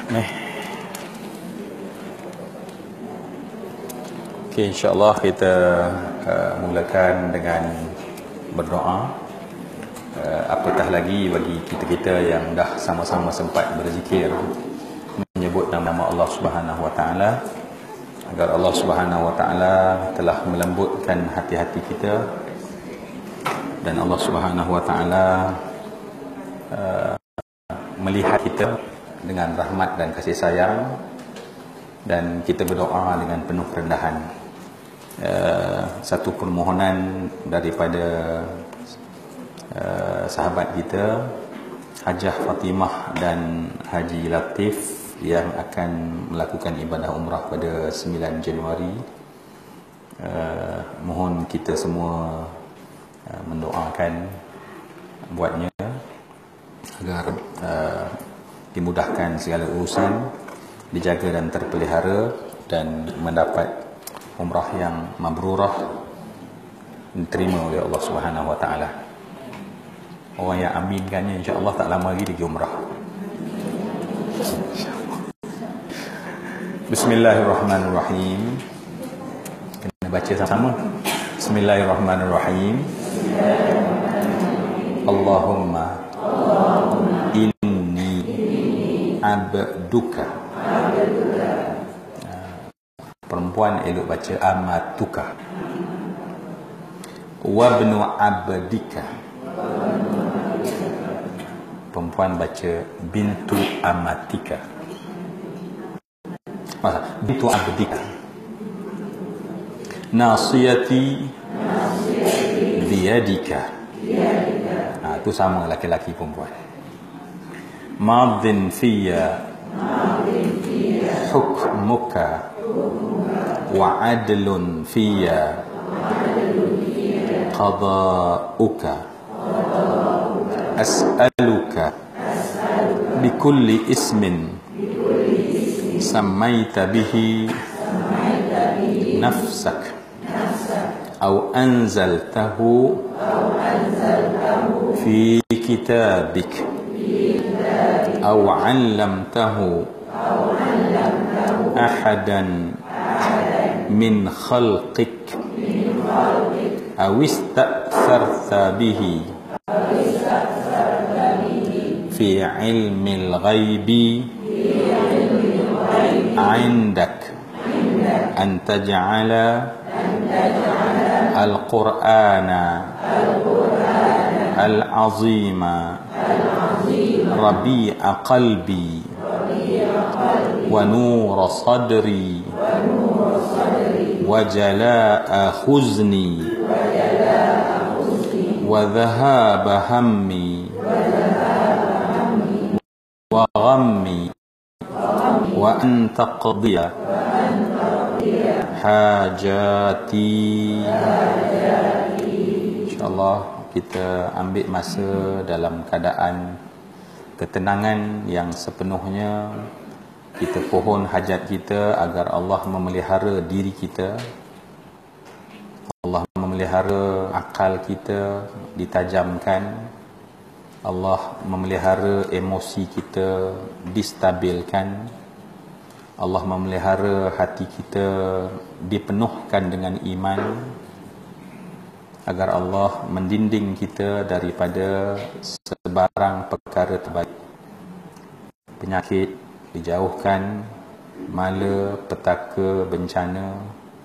Okey, insya-Allah kita mulakan dengan berdoa. Apatah lagi bagi kita-kita yang dah sama-sama sempat berzikir menyebut nama Allah Subhanahu Wa Taala, agar Allah Subhanahu Wa Taala telah melembutkan hati-hati kita dan Allah Subhanahu Wa Taala melihat kita dengan rahmat dan kasih sayang, dan kita berdoa dengan penuh kerendahan. Satu permohonan daripada sahabat kita Hajah Fatimah dan Haji Latif yang akan melakukan ibadah umrah pada 9 Januari. Mohon kita semua mendoakan buatnya agar dimudahkan segala urusan, dijaga dan terpelihara, dan mendapat umrah yang mabrurah, diterima oleh Allah Subhanahu Wa Taala. Orang yang aminkannya insya-Allah tak lama lagi pergi umrah. Bismillahirrahmanirrahim. Kena baca sama-sama. Bismillahirrahmanirrahim. Allahumma inni abduka. Perempuan elok baca amatuka. Wabnu abdika. Perempuan baca bintu amatika. Bintu abdika. Nasiyati biyadika. Itu sama laki-laki perempuan. Madhin fiyya hukmuka wa adlun fiyya qada'uka. As'aluka bikulli ismin sammaita bihi nafsak aw anzaltahu fi kitabik aw 'allamtahu ahadan min khalqik aw ista'tharta bihi fi 'ilmil ghaibi 'indak an taj'ala al-Qur'ana al-'azima rabi'a qalbi wa nura sadri wa jala'a huzni wa dhahaba hammi wa ghammi wa an taqdiya hajati. InsyaAllah kita ambil masa dalam keadaan ketenangan yang sepenuhnya. Kita pohon hajat kita agar Allah memelihara diri kita, Allah memelihara akal kita ditajamkan, Allah memelihara emosi kita distabilkan, Allah memelihara hati kita dipenuhkan dengan iman, agar Allah mendinding kita daripada sebarang perkara terbaik. Penyakit dijauhkan, mala, petaka, bencana.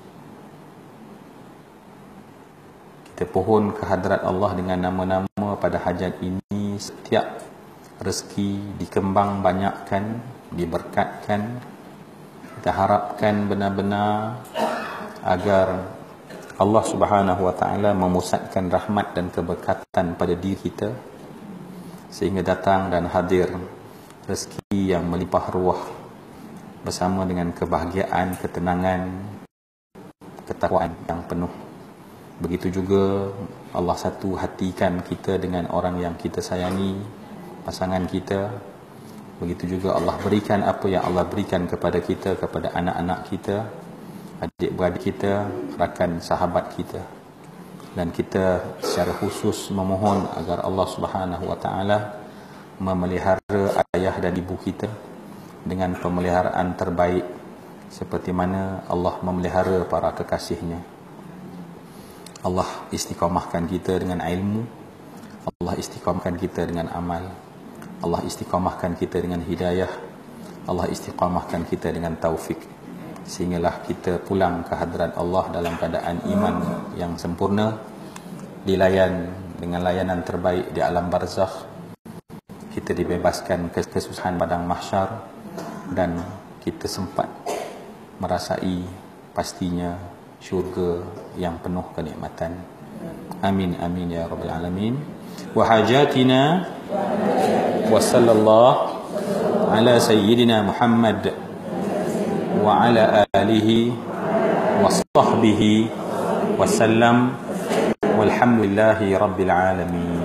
Kita pohon kehadrat Allah dengan nama-nama pada hajat ini. Setiap rezeki dikembang banyakkan, diberkatkan. Kita harapkan benar-benar agar Allah Subhanahu Wa Taala memusatkan rahmat dan keberkatan pada diri kita, sehingga datang dan hadir rezeki yang melimpah ruah bersama dengan kebahagiaan, ketenangan, ketakwaan yang penuh. Begitu juga Allah satu hatikan kita dengan orang yang kita sayangi, pasangan kita. Begitu juga Allah berikan apa yang Allah berikan kepada kita, kepada anak-anak kita, adik-beradik kita, rakan sahabat kita. Dan kita secara khusus memohon agar Allah Subhanahu Wa Taala memelihara ayah dan ibu kita, dengan pemeliharaan terbaik seperti mana Allah memelihara para kekasihnya. Allah istiqamahkan kita dengan ilmu, Allah istiqamahkan kita dengan amal, Allah istiqamahkan kita dengan hidayah, Allah istiqamahkan kita dengan taufik, sehinggalah kita pulang ke hadrat Allah dalam keadaan iman yang sempurna, dilayan dengan layanan terbaik di alam barzakh, kita dibebaskan kesusahan padang mahsyar, dan kita sempat merasai pastinya syurga yang penuh kenikmatan. Amin amin ya rabbal alamin. Wa hajatina wa sallallahu ala sayyidina Muhammad wa ala alihi wa sahbihi wa sallam, walhamdulillahi rabbil alamin.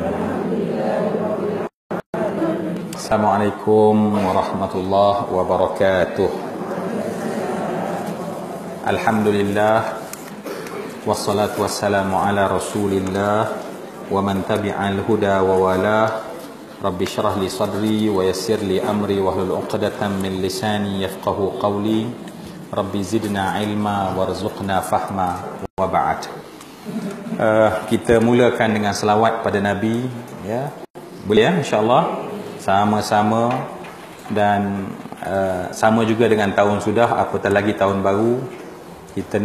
Assalamualaikum warahmatullahi wabarakatuh. Alhamdulillah, wassalatu wassalamu ala rasulillah wa man tabi'al huda wa walah. Rabbi syrah li sadri wa yassir li amri wa hlul 'uqdatam min lisani yafqahu qawli. Rabbi zidna ilma warzuqna fahma, wa ba'd. Kita mulakan dengan selawat pada Nabi, ya. Boleh ya, insya-Allah. Sama-sama, dan sama juga dengan tahun sudah, apatah lagi tahun baru. Kita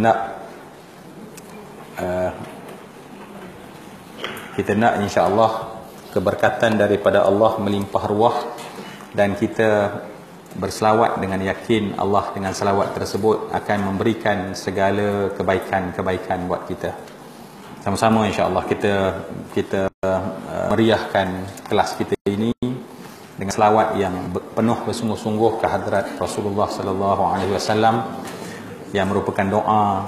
nak insya-Allah keberkatan daripada Allah melimpah ruah, dan kita berselawat dengan yakin Allah dengan selawat tersebut akan memberikan segala kebaikan-kebaikan buat kita. Sama-sama insya-Allah kita meriahkan kelas kita ini dengan selawat yang penuh bersungguh-sungguh ke hadrat Rasulullah sallallahu alaihi wasallam, yang merupakan doa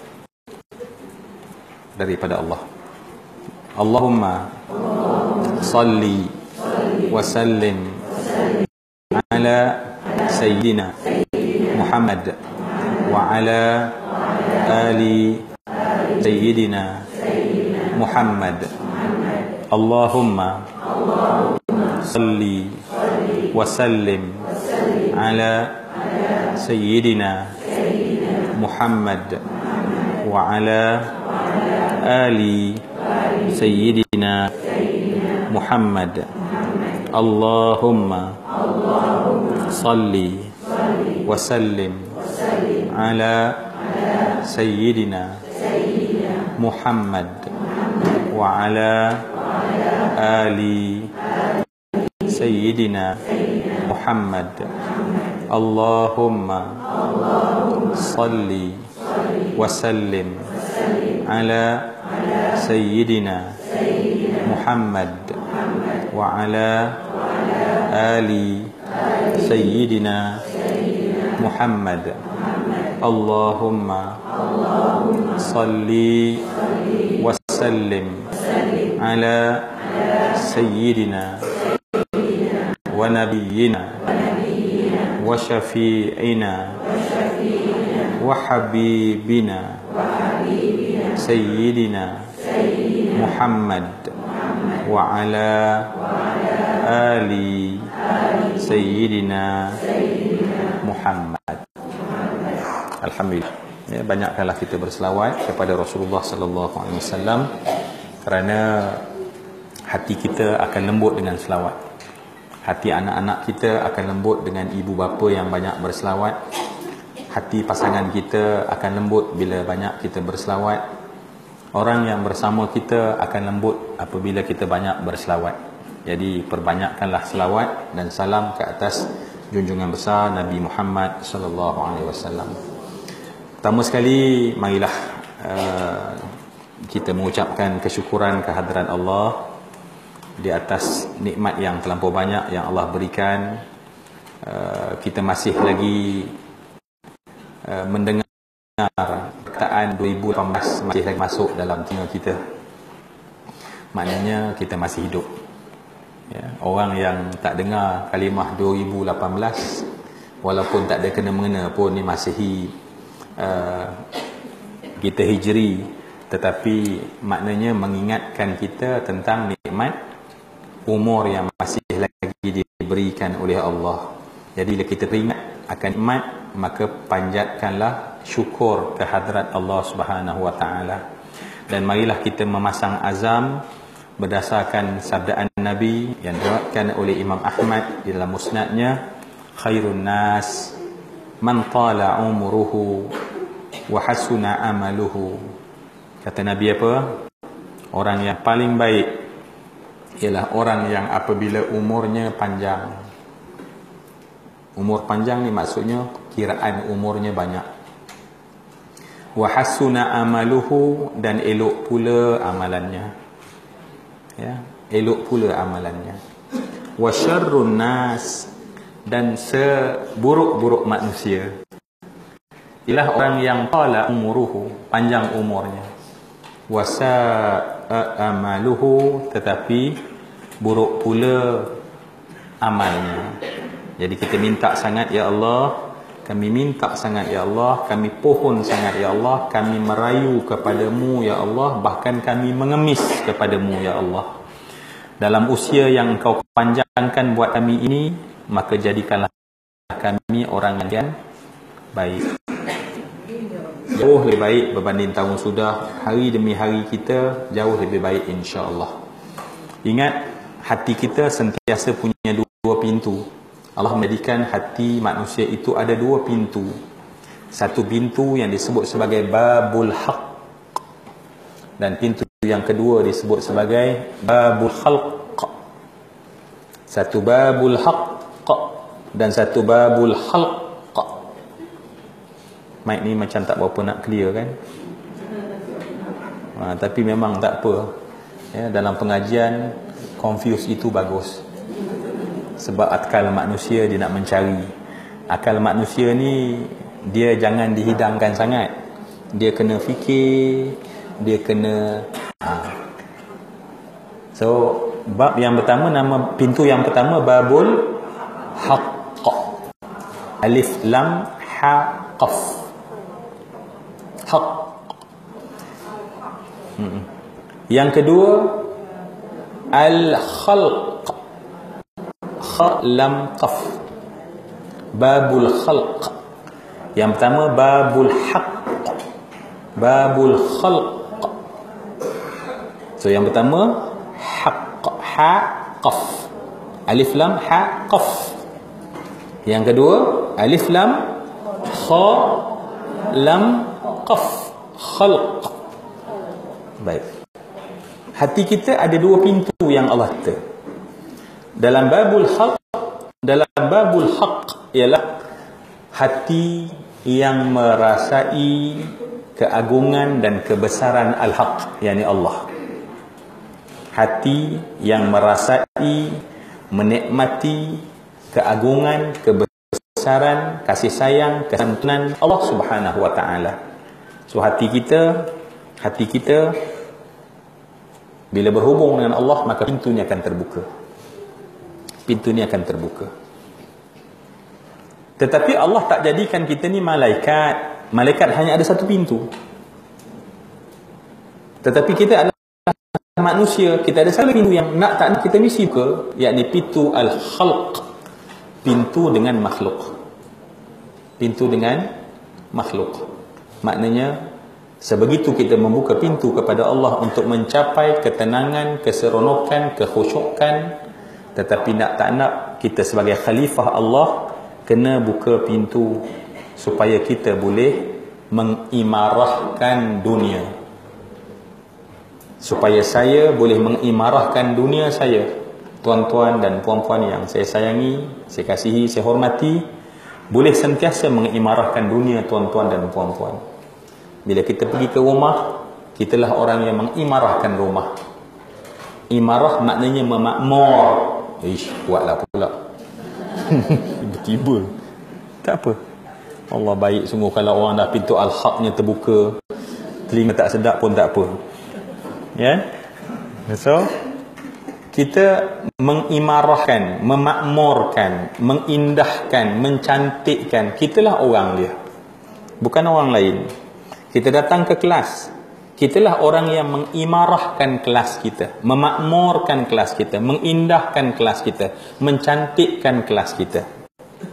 daripada Allah. Allahumma salli wa sallim ala sayyidina Muhammad wa ala ali sayyidina Muhammad. Allahumma salli wa sallim ala sayyidina Muhammad wa ala ali sayyidina Muhammad. Allahumma salli wa sallim ala sayyidina Muhammad wa ala ali sayyidina Muhammad. Allahumma salli wa sallim ala sayyidina Muhammad wa ala ali sayyidina Muhammad. Allahumma salli wa sallim ala sayyidina wa nabiyyina wa syafi'ina wa habibina sayyidina Muhammad wa ala ali sayyidina Muhammad. Alhamdulillah, ya, banyakkanlah kita berselawat kepada Rasulullah sallallahu alaihi wasallam, kerana hati kita akan lembut dengan selawat. Hati anak-anak kita akan lembut dengan ibu bapa yang banyak berselawat. Hati pasangan kita akan lembut bila banyak kita berselawat. Orang yang bersama kita akan lembut apabila kita banyak berselawat. Jadi perbanyakkanlah selawat dan salam ke atas junjungan besar Nabi Muhammad sallallahu alaihi wasallam. Pertama sekali, marilah kita mengucapkan kesyukuran kehadiran Allah di atas nikmat yang terlampau banyak yang Allah berikan. Kita masih lagi mendengar perkataan 2018 masih lagi masuk dalam telinga kita. Maknanya kita masih hidup, ya. Orang yang tak dengar kalimah 2018, walaupun tak ada kena-mengena pun ni Masihi, kita Hijri, tetapi maknanya mengingatkan kita tentang nikmat umur yang masih lagi diberikan oleh Allah. Jadi bila kita teringat akan nikmat, maka panjatkanlah syukur ke hadrat Allah Subhanahu wa taala. Dan marilah kita memasang azam berdasarkan sabdaan Nabi yang diriwayatkan oleh Imam Ahmad di dalam musnadnya, khairun nas man tala umruhu wa hasuna amaluhu. Kata Nabi apa? Orang yang paling baik ialah orang yang apabila umurnya panjang. Umur panjang ni maksudnya kiraan umurnya banyak. Wa hasuna amaluhu, dan elok pula amalannya. Ya, elok pula amalannya. Wa syarrun nas, dan seburuk-buruk manusia ialah orang yang qala umuruhu, panjang umurnya. Wa sa'a amaluhu, tetapi buruk pula amalnya. Jadi kita minta sangat, ya Allah, kami minta sangat, ya Allah, kami pohon sangat, ya Allah, kami merayu kepadamu, ya Allah, bahkan kami mengemis kepadamu, ya Allah. Dalam usia yang engkau panjangkan buat kami ini, maka jadikanlah kami orang yang baik. Jauh lebih baik berbanding tahun sudah. Hari demi hari kita jauh lebih baik, insya-Allah. Ingat, hati kita sentiasa punya dua pintu. Allah menjadikan hati manusia itu ada dua pintu. Satu pintu yang disebut sebagai babul haq, dan pintu yang kedua disebut sebagai babul khalq. Satu babul haq dan satu babul khalq. Mic ni macam tak berapa nak clear kan? Tapi memang tak apa. Ya, dalam pengajian confuse itu bagus. Sebab akal manusia dia nak mencari. Akal manusia ni dia jangan dihidangkan sangat. Dia kena fikir, dia kena So bab yang pertama, nama pintu yang pertama babul haqq. Alif lam ha qaf. Haqq. Yang kedua al khalq. Kha lam qaf. Babul khalq. Yang pertama babul haqq, babul khalq. So yang pertama haqq, ha qaf, alif lam ha qaf. Yang kedua alif lam kha lam qaf, khalq. Baik. Hati kita ada dua pintu yang Allah kata. Dalam babul haq ialah hati yang merasai keagungan dan kebesaran al-haq, yakni Allah. Hati yang merasai, menikmati keagungan, kebesaran, kasih sayang, kesantunan Allah Subhanahu wa taala. So hati kita bila berhubung dengan Allah, maka pintunya akan terbuka. Pintunya akan terbuka. Tetapi Allah tak jadikan kita ni malaikat. Malaikat hanya ada satu pintu. Tetapi kita adalah manusia. Kita ada satu pintu yang nak tak nak kita mesti buka, yakni pintu al-khalq. Pintu dengan makhluk. Pintu dengan makhluk. Maknanya sebegitu kita membuka pintu kepada Allah untuk mencapai ketenangan, keseronokan, kekhusyukan, tetapi nak tak nak kita sebagai khalifah Allah kena buka pintu supaya kita boleh mengimarahkan dunia. Supaya saya boleh mengimarahkan dunia saya. Tuan-tuan dan puan-puan yang saya sayangi, saya kasihi, saya hormati, boleh sentiasa mengimarahkan dunia tuan-tuan dan puan-puan. Bila kita pergi ke rumah, kitalah orang yang mengimarahkan rumah. Imarah maknanya memakmur. Kuatlah pula. Tiba-tiba. Tak apa. Allah baik sungguh kalau orang dah pintu al-haqnya terbuka, telinga tak sedap pun tak apa. Ya? So, kita mengimarahkan, memakmurkan, mengindahkan, mencantikkan. Kitalah orang dia. Bukan orang lain. Kita datang ke kelas, kitalah orang yang mengimarahkan kelas kita, memakmurkan kelas kita, mengindahkan kelas kita, mencantikkan kelas kita.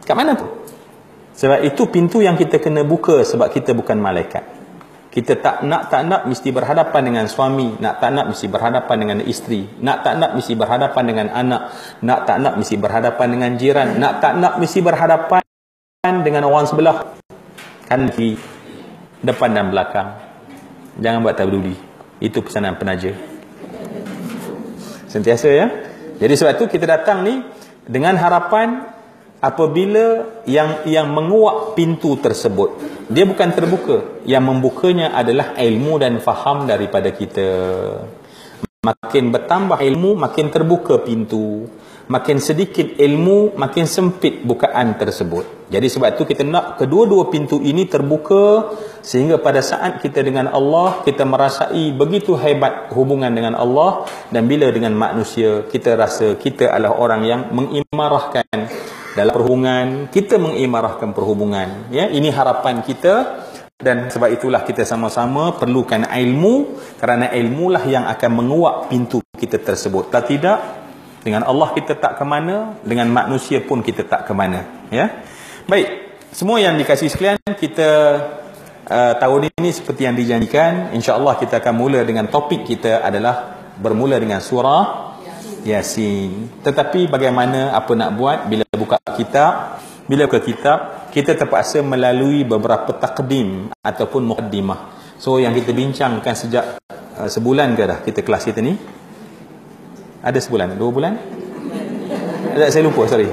Kat mana tu? Sebab itu pintu yang kita kena buka, sebab kita bukan malaikat. Kita tak nak mesti berhadapan dengan suami, nak mesti berhadapan dengan isteri, nak mesti berhadapan dengan anak, nak mesti berhadapan dengan jiran, nak mesti berhadapan dengan orang sebelah, kan, di depan dan belakang. Jangan buat tak peduli. Itu pesanan penaja sentiasa, ya. Jadi sebab tu kita datang ni dengan harapan apabila yang menguak pintu tersebut, dia bukan terbuka, yang membukanya adalah ilmu dan faham daripada kita. Makin bertambah ilmu, makin terbuka pintu. Makin sedikit ilmu, makin sempit bukaan tersebut. Jadi sebab itu kita nak kedua-dua pintu ini terbuka, sehingga pada saat kita dengan Allah, kita merasai begitu hebat hubungan dengan Allah, dan bila dengan manusia, kita rasa kita adalah orang yang mengimarahkan dalam perhubungan, kita mengimarahkan perhubungan, ya. Ini harapan kita, dan sebab itulah kita sama-sama perlukan ilmu, kerana ilmulah yang akan menguak pintu kita tersebut. Tak tidak, dengan Allah kita tak ke mana, dengan manusia pun kita tak ke mana, ya. Baik, semua yang dikasihi sekalian, kita tahun ini seperti yang dijanjikan, insya-Allah kita akan mula dengan topik kita adalah bermula dengan surah Yasin. Tetapi bagaimana, apa nak buat, bila buka kitab, kita terpaksa melalui beberapa takdim ataupun muqaddimah. So yang kita bincangkan sejak sebulan ke dah kita kelas kita ni? Ada sebulan, 2 bulan? Saya lupa, sorry.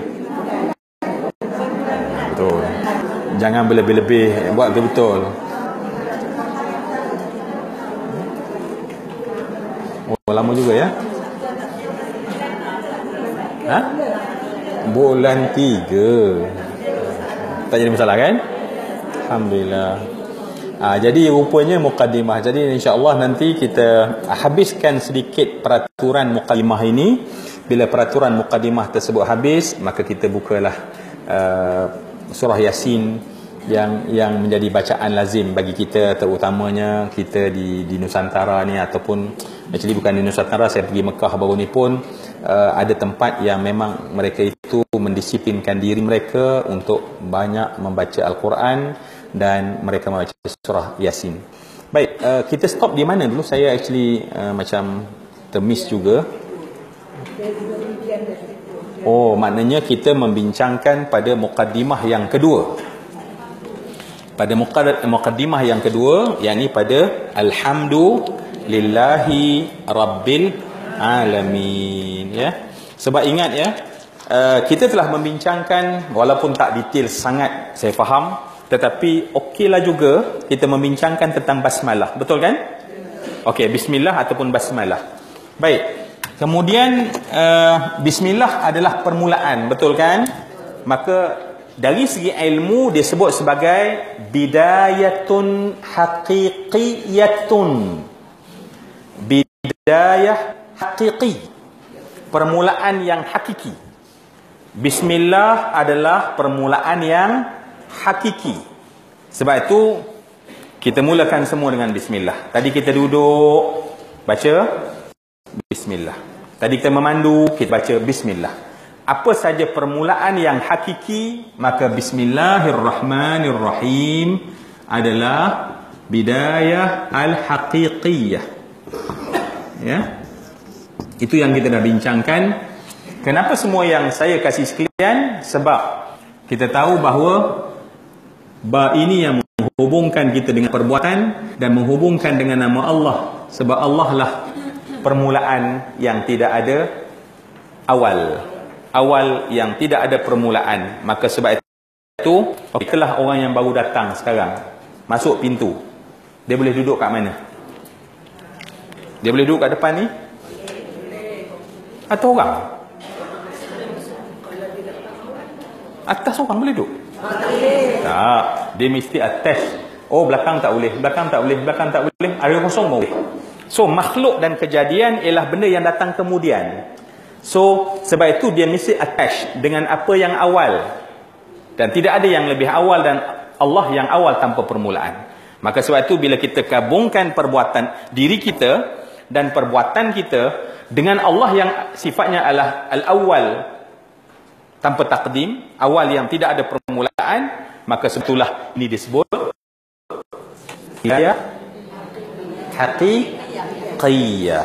Betul. Jangan berlebih-lebih, buat betul-betul. Oh, lama juga, ya. Ha? Bulan 3. Tak jadi masalah, kan? Alhamdulillah. Jadi rupanya muqaddimah. Jadi insya-Allah nanti kita habiskan sedikit peraturan muqaddimah ini. Bila peraturan muqaddimah tersebut habis, maka kita bukalah surah Yasin yang menjadi bacaan lazim bagi kita, terutamanya kita di Nusantara ni, ataupun actually bukan di Nusantara, saya pergi Mekah baru ni pun ada tempat yang memang mereka itu mendisiplinkan diri mereka untuk banyak membaca Al-Quran, dan mereka membaca surah Yasin. Baik, kita stop di mana dulu? Saya actually macam termiss juga. Oh, maknanya kita membincangkan pada muqaddimah yang kedua. Pada muqaddimah yang kedua, yakni pada Alhamdulillahi Rabbil Alamin, ya. Sebab ingat, ya, kita telah membincangkan, walaupun tak detail sangat, saya faham, tetapi okeylah juga kita membincangkan tentang basmalah, betul kan? Okey, bismillah ataupun basmalah. Baik. Kemudian bismillah adalah permulaan, betul kan? Maka dari segi ilmu disebut sebagai bidayatun haqiqiyatun. Bidayah haqiqi, permulaan yang hakiki. Bismillah adalah permulaan yang hakiki. Sebab itu kita mulakan semua dengan bismillah. Tadi kita duduk baca bismillah. Tadi kita memandu, kita baca bismillah. Apa saja permulaan yang hakiki, maka bismillahirrahmanirrahim adalah bidayah al-haqiqiyah. Ya. Itu yang kita dah bincangkan. Kenapa semua yang saya kasih sekalian? Sebab kita tahu bahawa ba ini yang menghubungkan kita dengan perbuatan dan menghubungkan dengan nama Allah. Sebab Allah lah permulaan yang tidak ada awal. Awal yang tidak ada permulaan. Maka sebab itu, itulah orang yang baru datang sekarang, masuk pintu, dia boleh duduk kat mana? Dia boleh duduk kat depan ni? Atau orang? Atas orang boleh duduk? Tak, dia mesti atas. Oh, belakang tak boleh, belakang tak boleh, belakang tak boleh, area kosong boleh. So makhluk dan kejadian ialah benda yang datang kemudian. So sebab itu dia mesti attach dengan apa yang awal, dan tidak ada yang lebih awal dan Allah yang awal tanpa permulaan. Maka sebab itu bila kita gabungkan perbuatan diri kita dan perbuatan kita dengan Allah yang sifatnya adalah al-awwal tanpa takdim, awal yang tidak ada permulaan, maka sebetulnya ini disebut hidayah haqiqiyah.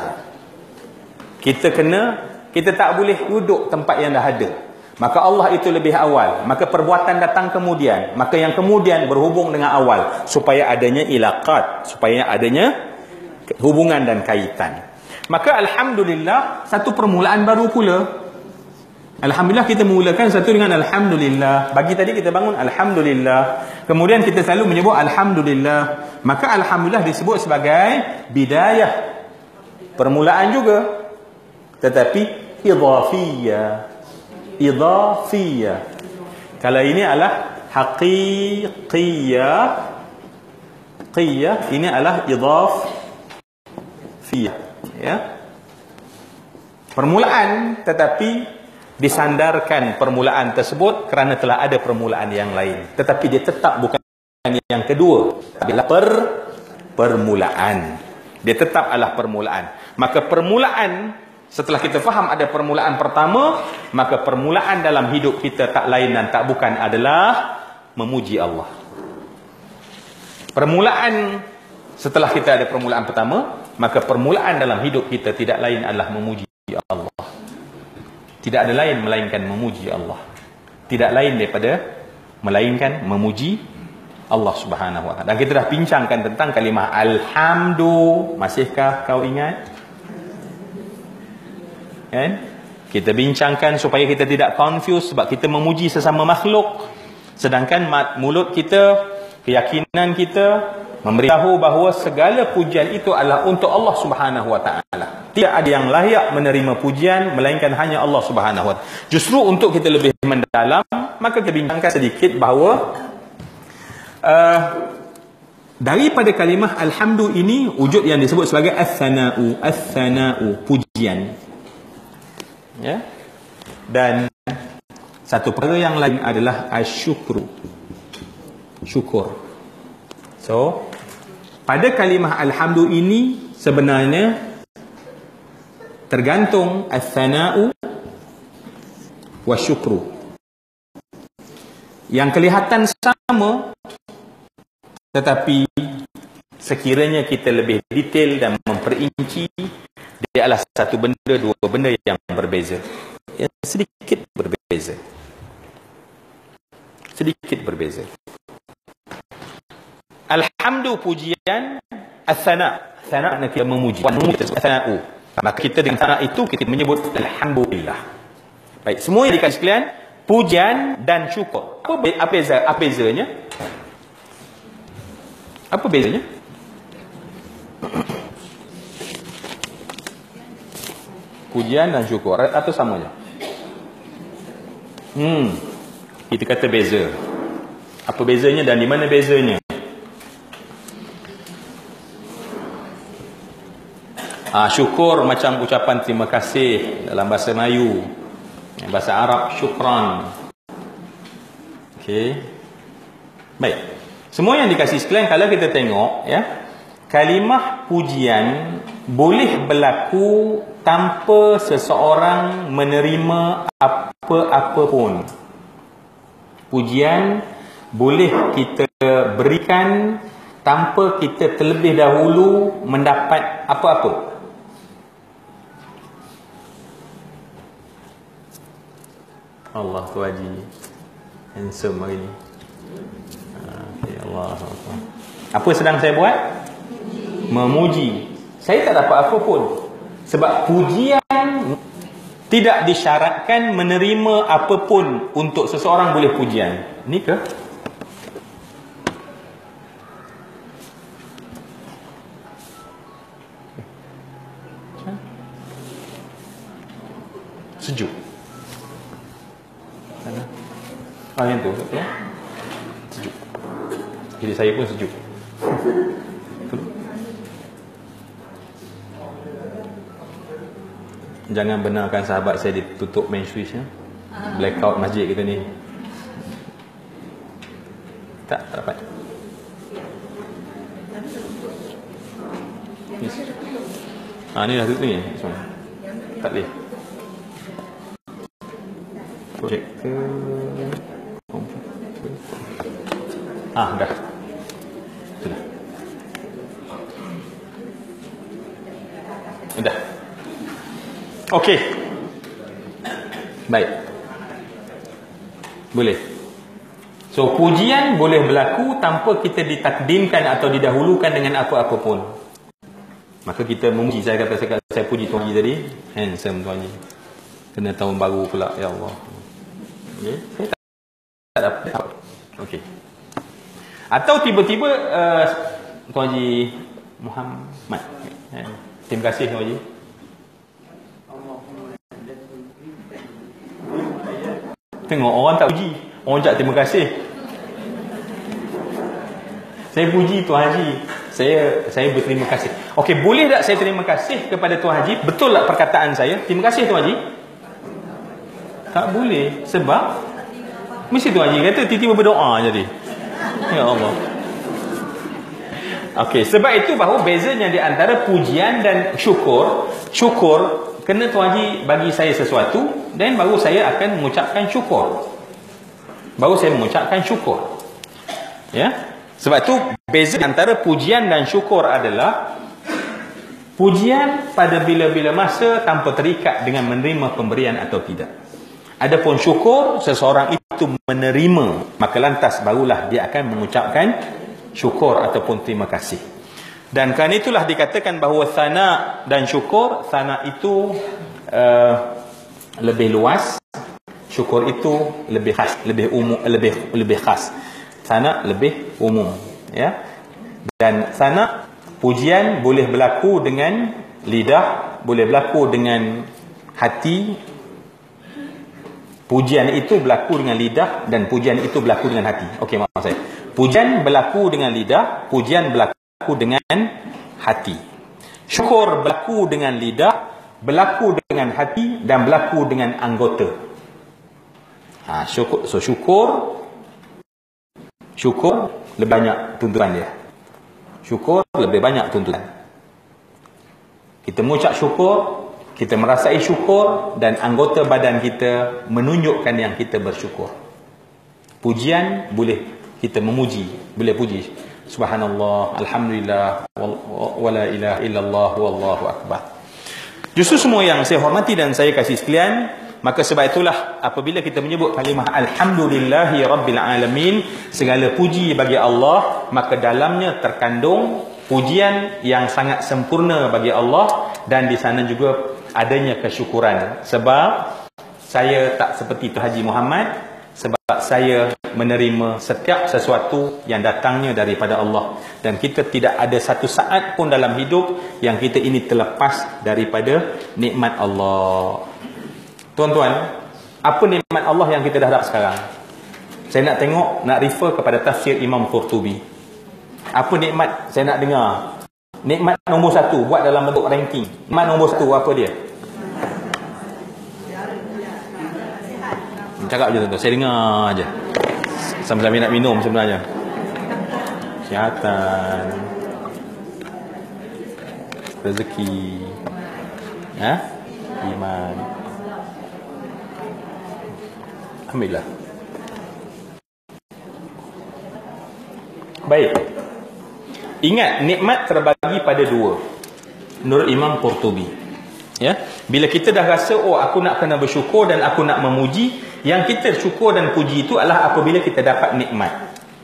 Kita tak boleh duduk tempat yang dah ada. Maka Allah itu lebih awal, maka perbuatan datang kemudian, maka yang kemudian berhubung dengan awal, supaya adanya ilaqat, supaya adanya hubungan dan kaitan. Maka alhamdulillah, satu permulaan baru pula. Alhamdulillah, kita mulakan satu dengan alhamdulillah. Bagi tadi kita bangun alhamdulillah, kemudian kita selalu menyebut alhamdulillah. Maka alhamdulillah disebut sebagai bidayah, permulaan juga, tetapi idhafiyah. Kalau ini adalah haqiqiyah, ini adalah idhafiyah, ya. Permulaan, tetapi disandarkan permulaan tersebut kerana telah ada permulaan yang lain, tetapi dia tetap bukan yang kedua, tapi permulaan. Dia tetap adalah permulaan. Maka permulaan, setelah kita faham ada permulaan pertama, maka permulaan dalam hidup kita tak lain dan tak bukan adalah memuji Allah. Permulaan, setelah kita ada permulaan pertama, maka permulaan dalam hidup kita tidak lain adalah memuji Allah. Tidak ada lain melainkan memuji Allah. Tidak lain daripada melainkan memuji Allah Subhanahu wa taala. Dan kita dah bincangkan tentang kalimah alhamdu. Masihkah kau ingat? Kan? Kita bincangkan supaya kita tidak confuse, sebab kita memuji sesama makhluk, sedangkan mulut kita, keyakinan kita memberitahu bahawa segala pujian itu adalah untuk Allah Subhanahu wa taala. Tidak ada yang layak menerima pujian melainkan hanya Allah Subhanahu wa taala. Justru untuk kita lebih mendalam, maka kita bincangkan sedikit bahawa daripada kalimah alhamdu ini wujud yang disebut sebagai as-sana'u, pujian. Ya. Dan satu perkara yang lain adalah asyukru, syukur. So, pada kalimah alhamdu ini sebenarnya tergantung as-sana'u wa syukru. Yang kelihatan sama, tetapi sekiranya kita lebih detail dan memperinci, dia adalah satu benda, dua benda yang berbeza. Yang sedikit berbeza. Sedikit berbeza. Alhamdu pujian, as-sana'. Sana' nak kita memuji. As-sana'u. Maka kita dengan sana' itu kita menyebut alhamdulillah. Baik, semua yang dikasih sekalian, pujian dan syukur. Apa bezanya? Apa bezanya? Pujian dan syukur atau samanya? Kita kata beza. Apa bezanya dan di mana bezanya? Syukur macam ucapan terima kasih dalam bahasa Melayu, bahasa Arab syukran. Okey. Baik. Semua yang dikasih sekalian, kalau kita tengok, ya, kalimah pujian boleh berlaku tanpa seseorang menerima apa-apa pun. Pujian boleh kita berikan tanpa kita terlebih dahulu mendapat apa-apa. Allah tu Haji handsome hari ni. Okay, Allah. Apa sedang saya buat? Memuji. Saya tak dapat apa pun. Sebab pujian tidak disyaratkan menerima apa pun untuk seseorang boleh pujian. Ni ke? Sejuk. Yang tu, ya? Sejuk. Jadi saya pun sejuk. Jangan benarkan sahabat saya ditutup main switch, ya? Blackout masjid kita ni. Tak dapat. Ni dah tutup ni. Tak boleh. Projektor. Dah. Sudah. Dah. Okey. Baik. Boleh. So, pujian boleh berlaku tanpa kita ditakdimkan atau didahulukan dengan apa-apa pun. Maka kita memuji. Saya kata saya puji Tuan Haji tadi. Handsome Tuan Haji. Kena tahun baru pula. Ya Allah. Okay. Saya tak dapat. Okey. Atau tiba-tiba Tuan Haji Muhammad. Terima kasih Tuan Haji. Tengok orang tak puji, orang cakap terima kasih. Saya puji Tuan Haji. Saya berterima kasih. Okey, boleh tak saya terima kasih kepada Tuan Haji? Betul tak perkataan saya? Terima kasih Tuan Haji. Tak boleh. Sebab mesti Tuan Haji kata tiba-tiba berdoa jadi. Ya Allah. Okey, sebab itu bahawa bezanya di antara pujian dan syukur. Syukur kena Tuan Haji bagi saya sesuatu dan baru saya akan mengucapkan syukur. Baru saya mengucapkan syukur. Ya. Sebab itu beza antara pujian dan syukur adalah pujian pada bila-bila masa tanpa terikat dengan menerima pemberian atau tidak. Adapun syukur, seseorang itu menerima, maka lantas barulah dia akan mengucapkan syukur ataupun terima kasih. Dan kerana itulah dikatakan bahawa sana dan syukur, sana itu lebih luas, syukur itu lebih khas, lebih umum, lebih khas. Sana lebih umum, ya. Dan sana pujian boleh berlaku dengan lidah, boleh berlaku dengan hati. Pujian itu berlaku dengan lidah dan pujian itu berlaku dengan hati. Okey, maaf saya. Pujian berlaku dengan lidah, pujian berlaku dengan hati. Syukur berlaku dengan lidah, berlaku dengan hati dan berlaku dengan anggota. Syukur lebih banyak tuntutan dia. Syukur lebih banyak tuntutan. Kita mengucap syukur, kita merasai syukur dan anggota badan kita menunjukkan yang kita bersyukur. Pujian boleh kita memuji, boleh puji. Subhanallah, alhamdulillah, wala ilaha illallah, wallahu akbar. Justru semua yang saya hormati dan saya kasih sekalian, maka sebab itulah apabila kita menyebut kalimah alhamdulillahi rabbil alamin, segala puji bagi Allah, maka dalamnya terkandung pujian yang sangat sempurna bagi Allah, dan di sana juga adanya kesyukuran. Sebab saya tak seperti Tuan Haji Muhammad, sebab saya menerima setiap sesuatu yang datangnya daripada Allah, dan kita tidak ada satu saat pun dalam hidup yang kita ini terlepas daripada nikmat Allah. Tuan-tuan, apa nikmat Allah yang kita dah dapat sekarang? Saya nak tengok, nak refer kepada tafsir Imam Qurtubi. Apa nikmat saya nak dengar? Nikmat nombor satu, buat dalam bentuk ranking. Nikmat nombor satu, apa dia? Cakap je tuan-tuan, saya dengar je. Sambil-sambil nak minum sebenarnya. Kesihatan, rezeki, iman. Alhamdulillah. Baik. Ingat, nikmat terbagi pada dua menurut Imam Qurtubi. Ya, bila kita dah rasa aku nak kena bersyukur dan aku nak memuji, yang kita syukur dan puji itu adalah apabila kita dapat nikmat.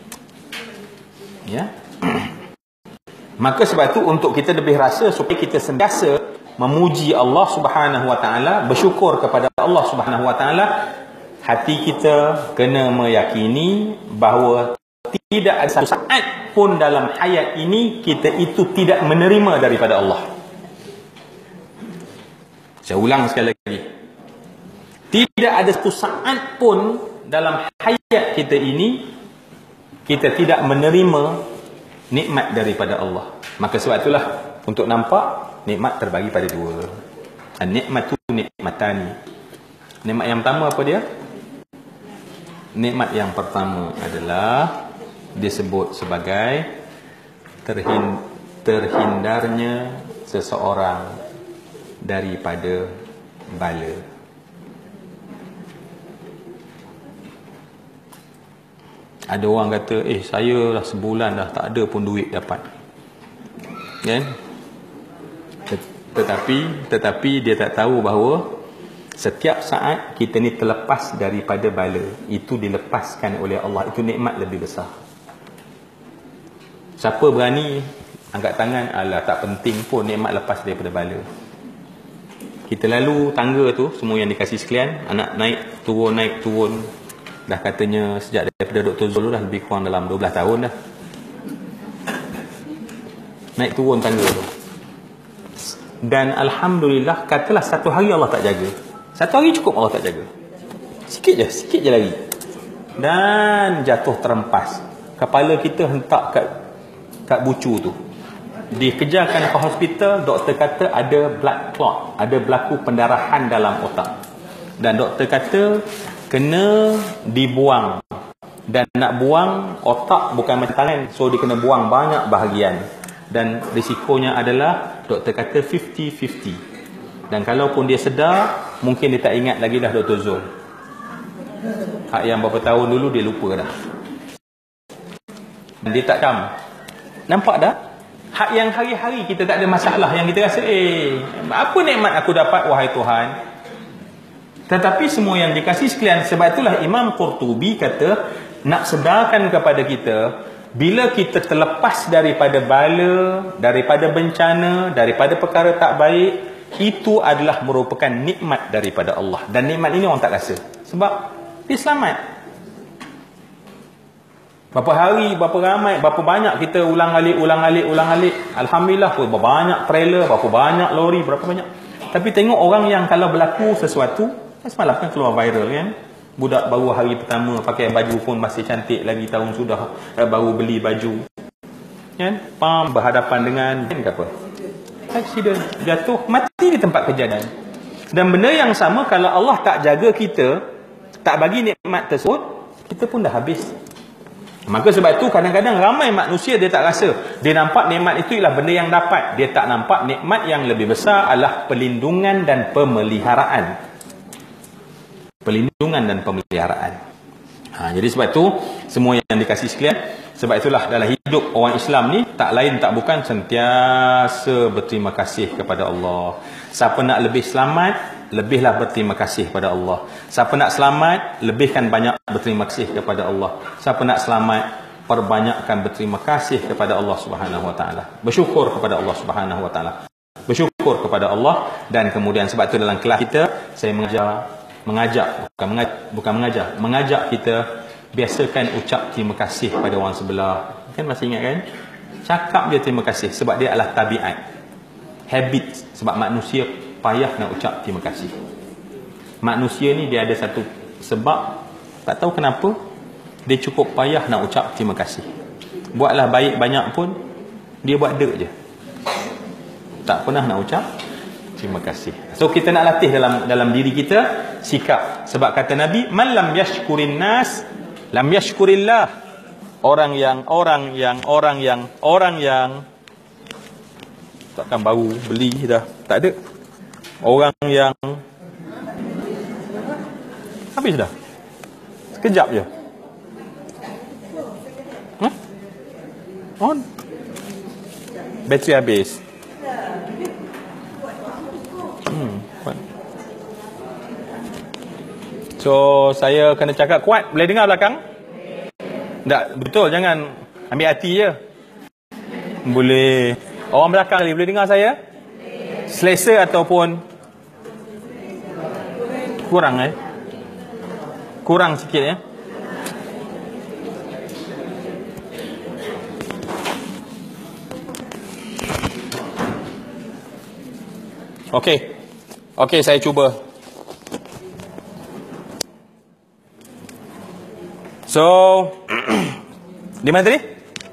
Ya. Maka sebab itu untuk kita lebih rasa supaya kita sentiasa memuji Allah Subhanahu wa taala, bersyukur kepada Allah Subhanahu wa taala, hati kita kena meyakini bahawa tidak ada satu saat pun dalam hayat ini kita itu tidak menerima daripada Allah. Saya ulang sekali lagi. Tidak ada satu saat pun dalam hayat kita ini kita tidak menerima nikmat daripada Allah. Maka sebab itulah untuk nampak nikmat terbagi pada dua. Nikmat tu nikmatani. Nikmat yang pertama apa dia? Nikmat yang pertama adalah disebut sebagai terhindarnya seseorang daripada bala. Ada orang kata, saya dah sebulan dah tak ada pun duit dapat. Kan? Tetapi dia tak tahu bahawa setiap saat kita ni terlepas daripada bala, itu dilepaskan oleh Allah, itu nikmat lebih besar. Siapa berani angkat tangan, alah tak penting pun nikmat lepas daripada bala. Kita lalu tangga tu, semua yang dikasih sekalian, anak naik turun, dah katanya sejak daripada Dr. Zul dah lebih kurang dalam 12 tahun dah naik turun tangga tu. Dan Alhamdulillah, katalah satu hari Allah tak jaga, satu hari cukup Allah tak jaga, sikit je lagi, dan jatuh terempas, kepala kita hentak kat bucu tu, dikejarkan ke hospital. Doktor kata ada blood clot, ada berlaku pendarahan dalam otak, dan doktor kata kena dibuang. Dan nak buang otak bukan macam tangan, so dia kena buang banyak bahagian, dan risikonya adalah doktor kata 50-50. Dan kalaupun dia sedar, mungkin dia tak ingat lagi dah Dr. Zul. Hak yang berapa tahun dulu dia lupa dah, dan dia tak cam. Nampak dah? Hak yang hari-hari kita tak ada masalah, yang kita rasa apa nikmat aku dapat wahai Tuhan. Tetapi semua yang dikasih sekalian. Sebab itulah Imam Qurtubi kata, nak sedarkan kepada kita, bila kita terlepas daripada bala, daripada bencana, daripada perkara tak baik, itu adalah merupakan nikmat daripada Allah. Dan nikmat ini orang tak rasa, sebab dia selamat. Berapa hari, berapa ramai, berapa banyak kita ulang alik. Alhamdulillah, berapa banyak trailer, berapa banyak lori, berapa banyak. Tapi tengok orang yang kalau berlaku sesuatu, semalam kan keluar viral kan, budak baru hari pertama pakai baju pun masih cantik lagi, tahun sudah baru beli baju kan, berhadapan dengan apa, aksiden, jatuh, mati di tempat kejadian. Dan benda yang sama, kalau Allah tak jaga kita, tak bagi nikmat tersebut, kita pun dah habis. Maka sebab itu kadang-kadang ramai manusia dia tak rasa, dia nampak nikmat itu ialah benda yang dapat, dia tak nampak nikmat yang lebih besar adalah perlindungan dan pemeliharaan. Jadi sebab itu semua yang dikasih sekalian, sebab itulah dalam hidup orang Islam ni tak lain tak bukan sentiasa berterima kasih kepada Allah. Siapa nak lebih selamat, lebihlah berterima kasih kepada Allah. Siapa nak selamat, lebihkan banyak berterima kasih kepada Allah. Siapa nak selamat, perbanyakkan berterima kasih kepada Allah Subhanahu Wa Taala. Bersyukur kepada Allah Subhanahu Wa Taala. Bersyukur kepada Allah. Dan kemudian sebab itu dalam kelas kita saya mengajak kita biasakan ucap terima kasih pada orang sebelah. Kan masih ingat kan? Cakap dia terima kasih, sebab dia adalah tabiat, habit. Sebab manusia payah nak ucap terima kasih. Manusia ni dia ada satu sebab, tak tahu kenapa dia cukup payah nak ucap terima kasih. Buatlah baik banyak pun dia buat dek je, tak pernah nak ucap terima kasih. So kita nak latih dalam diri kita sikap. Sebab kata Nabi, man lam yashkurin nas lam yashkurillah. Orang yang takkan baru beli dah, tak ada. Orang yang habis dah, sekejap je. On bateri habis. So saya kena cakap kuat. Boleh dengar belakang? Tak, betul, jangan ambil hati je. Boleh. Orang belakang ni boleh dengar saya? Selesa ataupun kurang kurang sikit ya. Okey, saya cuba. So, di mana tadi?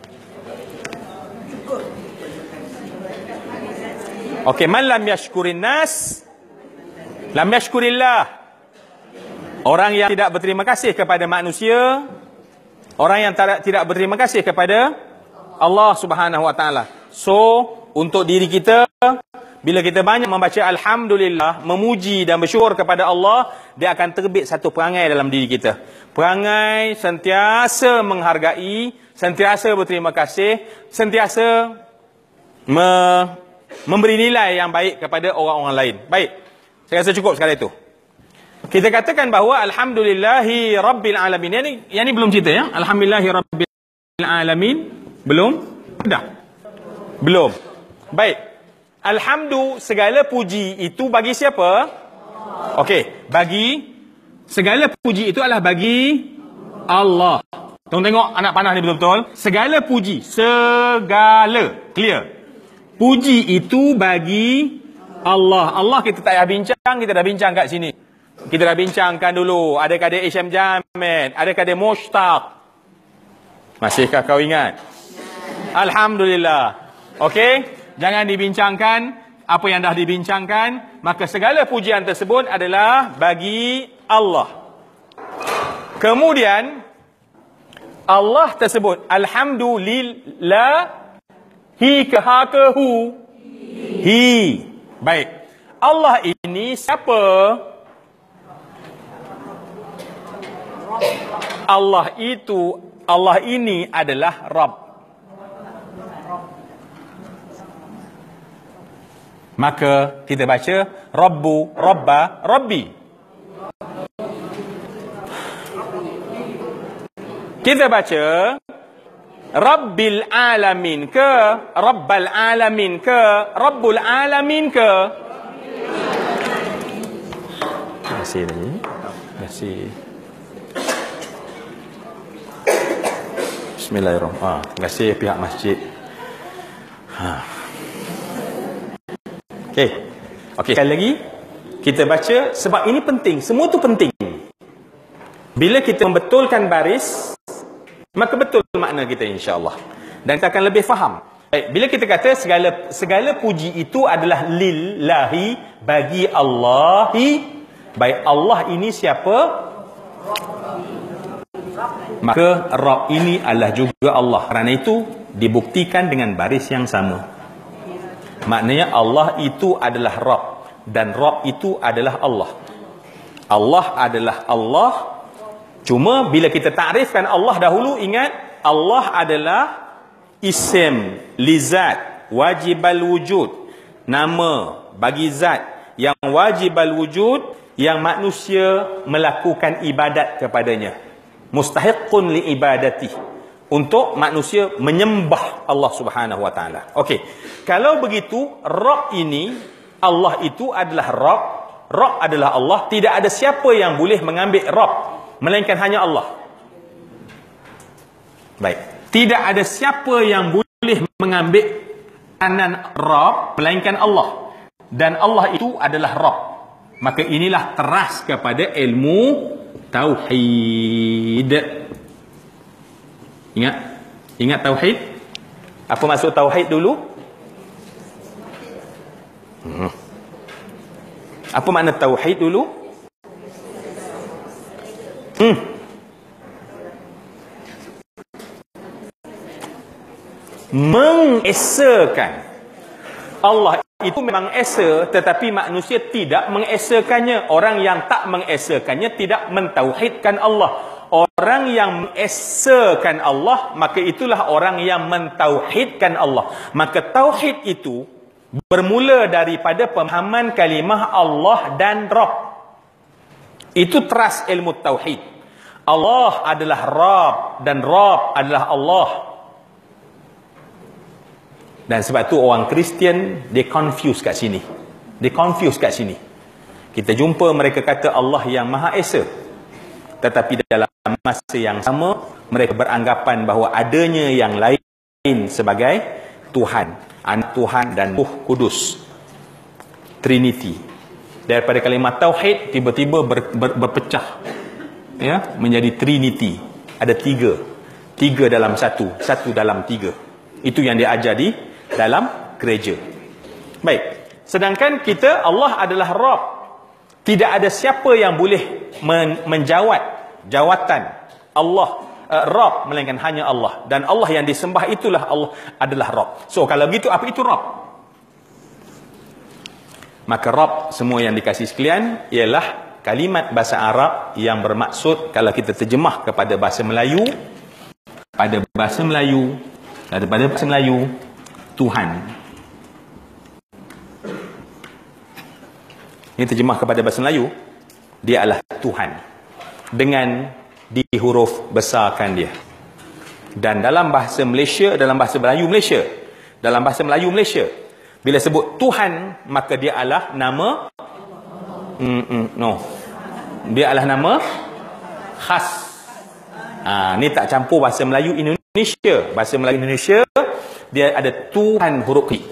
Okey, man lam yashkurin nas lam yashkurillah. Orang yang tidak berterima kasih kepada manusia, orang yang tidak berterima kasih kepada Allah Subhanahu Wa Taala. So, untuk diri kita, Bila kita banyak membaca Alhamdulillah, memuji dan bersyukur kepada Allah, dia akan terbit satu perangai dalam diri kita. Perangai sentiasa menghargai, sentiasa berterima kasih, sentiasa memberi nilai yang baik kepada orang-orang lain. Baik, saya rasa cukup sekali itu. Kita katakan bahawa Alhamdulillahi Rabbil Alamin. Yang ni belum cerita ya. Alhamdulillahi Rabbil Alamin. Belum? Dah? Belum. Baik. Alhamdu, segala puji itu bagi siapa? Okey, bagi segala puji itu adalah bagi Allah. Tengok anak panah ni betul-betul. Segala puji, segala, clear. Puji itu bagi Allah. Allah kita tak payah bincang, kita dah bincang kat sini. Kita dah bincangkan dulu. Adakah dia Isyam Jamid? Adakah dia Mushtaq? Masihkah kau ingat? Alhamdulillah. Okey. Jangan dibincangkan apa yang dah dibincangkan. Maka segala pujian tersebut adalah bagi Allah. Kemudian Allah tersebut Alhamdulillah. Hi ke ha ke hu? Hi. Baik. Allah ini siapa? Allah ini adalah Rabb. Maka kita baca Rabbu, Rabba, Rabbi. Kita baca Rabbil Alamin ke Rabbal Alamin ke Rabbul Alamin ke. Terima kasih lagi. Terima kasih. Bismillahirrahmanirrahim. Terima kasih pihak masjid. Okey, sekali lagi kita baca sebab ini penting. Semua tu penting. Bila kita membetulkan baris, maka betul makna kita insya-Allah. Dan kita akan lebih faham. Baik, bila kita kata segala puji itu adalah lillahi, bagi Allahi. Baik, Allah ini siapa? Maka Rabb ini adalah juga Allah. Kerana itu dibuktikan dengan baris yang sama. Maknanya Allah itu adalah Rabb dan Rabb itu adalah Allah. Allah adalah Allah. Cuma bila kita takrifkan Allah dahulu, ingat Allah adalah isim li zat wajibal wujud. Nama bagi zat yang wajibal wujud, yang manusia melakukan ibadat kepadanya. Mustahiqqun li ibadati. Untuk manusia menyembah Allah Subhanahu wa taala. Okey. Kalau begitu, Rabb ini, Allah itu adalah Rabb, Rabb adalah Allah, tidak ada siapa yang boleh mengambil Rabb melainkan hanya Allah. Baik. Tidak ada siapa yang boleh mengambil peranan Rabb melainkan Allah. Dan Allah itu adalah Rabb. Maka inilah teras kepada ilmu tauhid. Ingat tauhid? Apa maksud tauhid dulu? Apa makna tauhid dulu? Mengesakan. Allah itu memang esa, tetapi manusia tidak mengesakannya. Orang yang tak mengesakannya tidak mentauhidkan Allah. Orang yang mengesakan Allah, maka itulah orang yang mentauhidkan Allah. Maka tauhid itu bermula daripada pemahaman kalimah Allah dan Rabb. Itu teras ilmu tauhid. Allah adalah Rabb dan Rabb adalah Allah. Dan sebab tu orang Kristian dia confuse kat sini. Dia confuse kat sini. Kita jumpa mereka kata Allah yang Maha Esa. Tetapi dalam masa yang sama mereka beranggapan bahawa adanya yang lain sebagai Tuhan, Anak Tuhan dan Ruh Kudus. Trinity. Daripada kalimah tauhid tiba-tiba berpecah. Ya, menjadi Trinity. Ada tiga. Tiga dalam satu, satu dalam tiga. Itu yang dia ajar di dalam gereja. Baik. Sedangkan kita, Allah adalah Rabb. Tidak ada siapa yang boleh menjawat jawatan Allah, Rabb, melainkan hanya Allah. Dan Allah yang disembah itulah Allah adalah Rabb. So kalau begitu, apa itu Rabb? Maka Rabb semua yang dikasih sekalian ialah kalimat bahasa Arab yang bermaksud, kalau kita terjemah kepada bahasa Melayu, Tuhan. Ini terjemah kepada bahasa Melayu, dia adalah Tuhan dengan di huruf besarkan dia. Dan dalam bahasa Malaysia, dalam bahasa Melayu Malaysia, bila sebut Tuhan, maka dia adalah nama dia adalah nama khas. Ni tak campur bahasa Melayu Indonesia. Bahasa Melayu Indonesia dia ada Tuhan huruf I,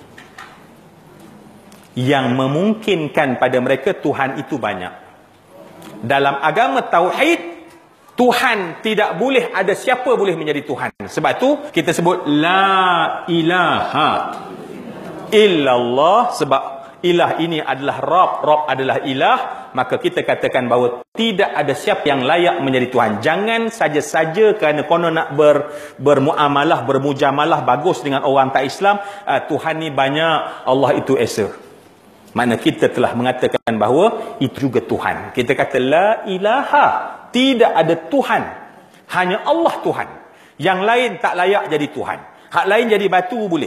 yang memungkinkan pada mereka Tuhan itu banyak. Dalam agama Tauhid, Tuhan tidak boleh ada siapa boleh menjadi Tuhan. Sebab tu kita sebut La ilaha illallah. Sebab ilah ini adalah Rabb adalah ilah. Maka kita katakan bahawa tidak ada siapa yang layak menjadi Tuhan. Jangan saja-saja kerana konon nak bermuamalah, bermujamalah bagus dengan orang tak Islam, Tuhan ni banyak, Allah itu esa. Makna kita telah mengatakan bahawa itu juga Tuhan. Kita kata La ilaha, tidak ada Tuhan, hanya Allah Tuhan. Yang lain tak layak jadi Tuhan. Hak lain jadi batu boleh.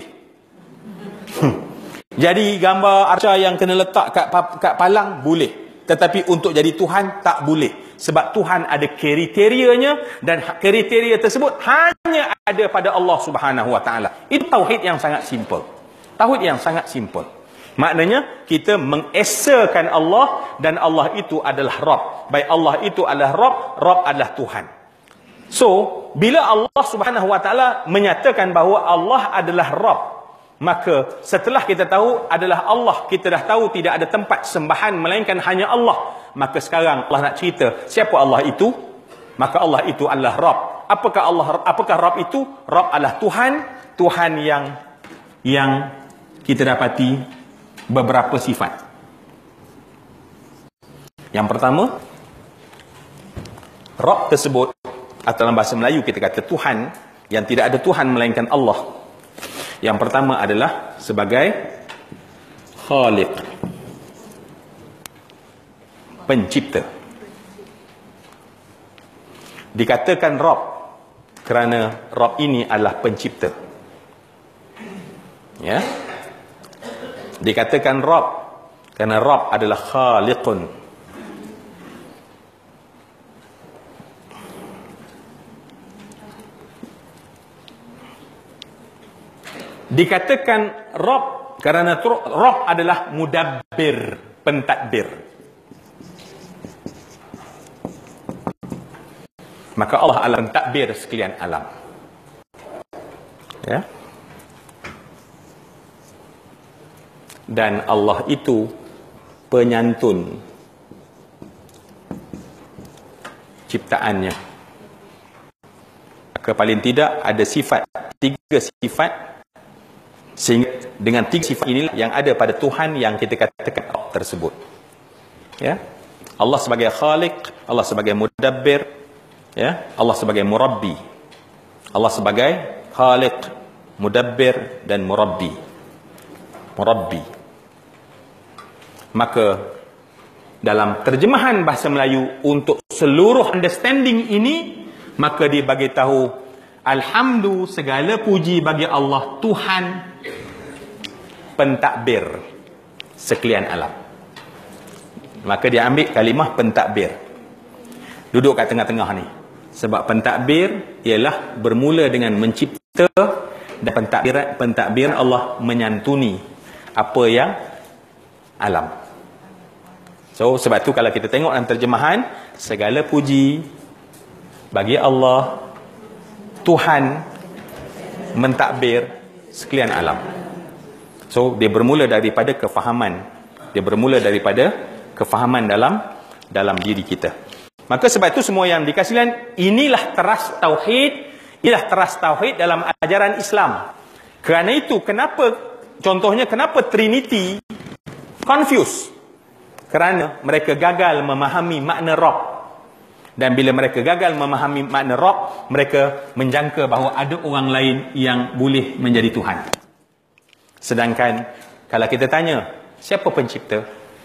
Jadi gambar arca yang kena letak kat palang boleh. Tetapi untuk jadi Tuhan tak boleh. Sebab Tuhan ada kriterianya, dan kriteria tersebut hanya ada pada Allah Subhanahu Wa Taala. Itu tauhid yang sangat simple. Tauhid yang sangat simple. Maknanya kita mengesakan Allah, dan Allah itu adalah Rabb. Baik Allah itu adalah Rabb adalah Tuhan. So, bila Allah Subhanahu Wa Taala menyatakan bahawa Allah adalah Rabb, maka setelah kita tahu adalah Allah, kita dah tahu tidak ada tempat sembahan melainkan hanya Allah. Maka sekarang Allah nak cerita siapa Allah itu. Maka Allah itu adalah Rabb. Apakah Rabb itu? Rabb adalah Tuhan yang kita dapati beberapa sifat. Yang pertama, Rabb tersebut, atau dalam bahasa Melayu kita kata Tuhan, yang tidak ada Tuhan melainkan Allah. Yang pertama adalah sebagai Khaliq, pencipta. Dikatakan Rabb kerana Rabb ini adalah pencipta. Ya. Dikatakan Rabb kerana Rabb adalah Khaliqun. Dikatakan Rabb kerana Rabb adalah mudabbir, pentadbir. Maka Allah adalah pentadbir sekalian alam. Ya. Dan Allah itu penyantun ciptaannya. Maka paling tidak ada tiga sifat, sehingga dengan tiga sifat inilah yang ada pada Tuhan yang kita katakan tersebut. Ya. Allah sebagai Khaliq, Allah sebagai Mudabbir, ya, Allah sebagai Murabbi. Allah sebagai Khaliq, Mudabbir dan Murabbi. Maka dalam terjemahan bahasa Melayu untuk seluruh understanding ini, maka dia bagi tahu alhamdulillah, segala puji bagi Allah, Tuhan pentadbir sekalian alam. Maka dia ambil kalimah pentadbir, duduk kat tengah-tengah ni. Sebab pentadbir ialah bermula dengan mencipta, dan pentadbir Allah menyantuni apa yang alam. So sebab tu kalau kita tengok dalam terjemahan, segala puji bagi Allah, Tuhan mentadbir sekalian alam. So dia bermula daripada kefahaman. Dia bermula daripada kefahaman dalam diri kita. Maka sebab itu semua yang dikasihkan, inilah teras tauhid dalam ajaran Islam. Kerana itu kenapa Trinity confuse? Kerana mereka gagal memahami makna Rabb. Dan bila mereka gagal memahami makna Rabb, mereka menjangka bahawa ada orang lain yang boleh menjadi Tuhan. Sedangkan kalau kita tanya, Siapa pencipta?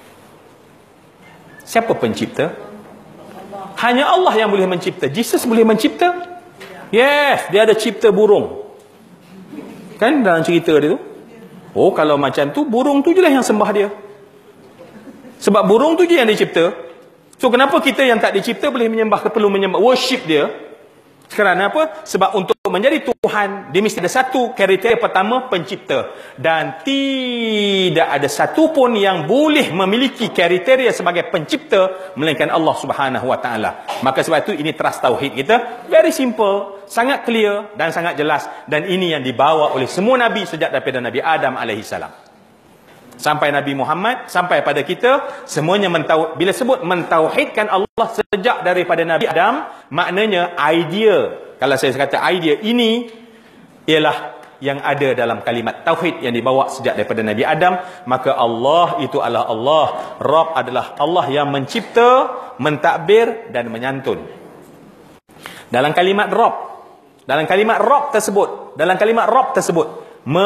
Siapa pencipta? Hanya Allah yang boleh mencipta. Jesus boleh mencipta? Yes, dia ada cipta burung. Kan dalam cerita dia tu. Oh, kalau macam tu, burung tu je lah yang sembah dia. Sebab burung tu je yang dicipta. So kenapa kita yang tak dicipta boleh menyembah, perlu menyembah, worship dia? Kerana apa? Sebab untuk menjadi Tuhan, dia mesti ada satu kriteria pertama, pencipta. Dan tidak ada satu pun yang boleh memiliki kriteria sebagai pencipta melainkan Allah Subhanahu Wa Taala. Maka sebab itu ini trust tauhid kita very simple, sangat clear dan sangat jelas, dan ini yang dibawa oleh semua nabi sejak daripada Nabi Adam alaihi salam sampai Nabi Muhammad, sampai pada kita, semuanya bila sebut mentauhidkan Allah sejak daripada Nabi Adam, maknanya idea, kalau saya kata idea ini ialah yang ada dalam kalimat tauhid yang dibawa sejak daripada Nabi Adam. Maka Allah itu adalah Allah, Rabb adalah Allah yang mencipta, mentadbir dan menyantun. Dalam kalimat Rabb, dalam kalimat Rabb tersebut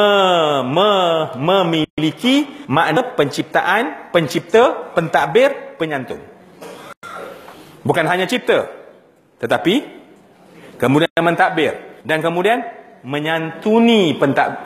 memiliki makna penciptaan, pencipta, pentadbir, penyantun. Bukan hanya cipta, tetapi kemudian mentadbir dan kemudian menyantuni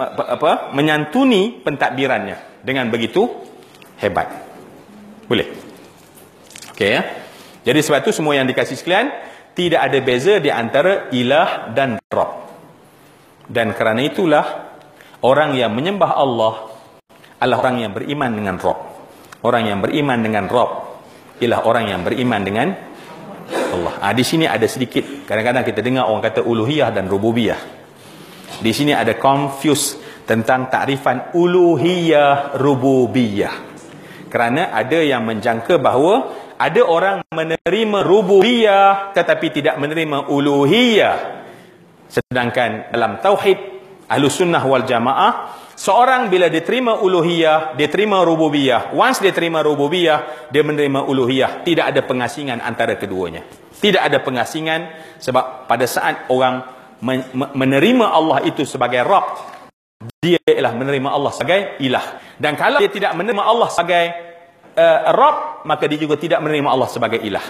pentadbirannya dengan begitu hebat. Boleh? Okey ya. Jadi sebab itu semua yang dikasih sekalian, tidak ada beza di antara ilah dan Rabb. Dan kerana itulah orang yang menyembah Allah adalah orang yang beriman dengan Rabb. Orang yang beriman dengan Rabb ialah orang yang beriman dengan Allah. Di sini ada sedikit, kadang-kadang kita dengar orang kata uluhiyah dan rububiyah. Di sini ada confuse tentang takrifan uluhiyah rububiyah. Kerana ada yang menjangka bahawa ada orang menerima rububiyah tetapi tidak menerima uluhiyah. Sedangkan dalam tauhid Ahlus Sunnah wal Jamaah, seorang bila dia terima uluhiyah, dia terima rububiyah. Once dia terima rububiyah, dia menerima uluhiyah. Tidak ada pengasingan antara keduanya. Tidak ada pengasingan, sebab pada saat orang menerima Allah itu sebagai Rabb, dia ialah menerima Allah sebagai ilah. Dan kalau dia tidak menerima Allah sebagai Rabb, maka dia juga tidak menerima Allah sebagai ilah.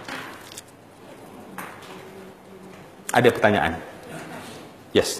Ada pertanyaan? Yes.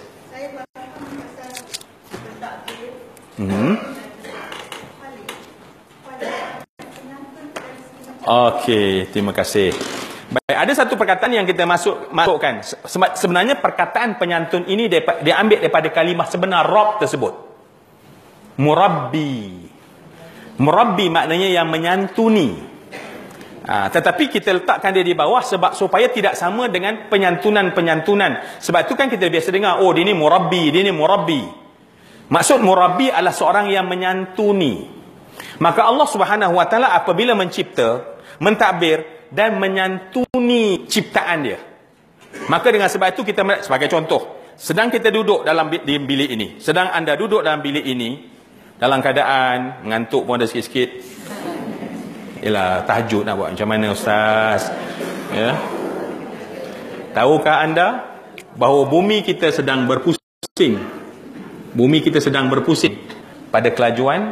Okey, terima kasih. Baik, ada satu perkataan yang kita masukkan. Sebenarnya perkataan penyantun ini diambil daripada kalimah sebenar Rabb tersebut. Murabbi. Murabbi maknanya yang menyantuni. Tetapi kita letakkan dia di bawah sebab supaya tidak sama dengan penyantunan-penyantunan. Sebab itu kan kita biasa dengar, oh dia ni murabbi, dia ni murabbi. Maksud murabbi adalah seorang yang menyantuni. Maka Allah Subhanahu Wa Taala apabila mencipta, mentadbir dan menyantuni ciptaan dia. Maka dengan sebab itu kita, sebagai contoh, sedang kita duduk di bilik ini, sedang anda duduk dalam bilik ini dalam keadaan mengantuk pun ada sikit-sikit. Yalah, tahajud nak buat macam mana ustaz? Ya. Tahukah anda bahawa bumi kita sedang berpusing? Bumi kita sedang berpusing pada kelajuan.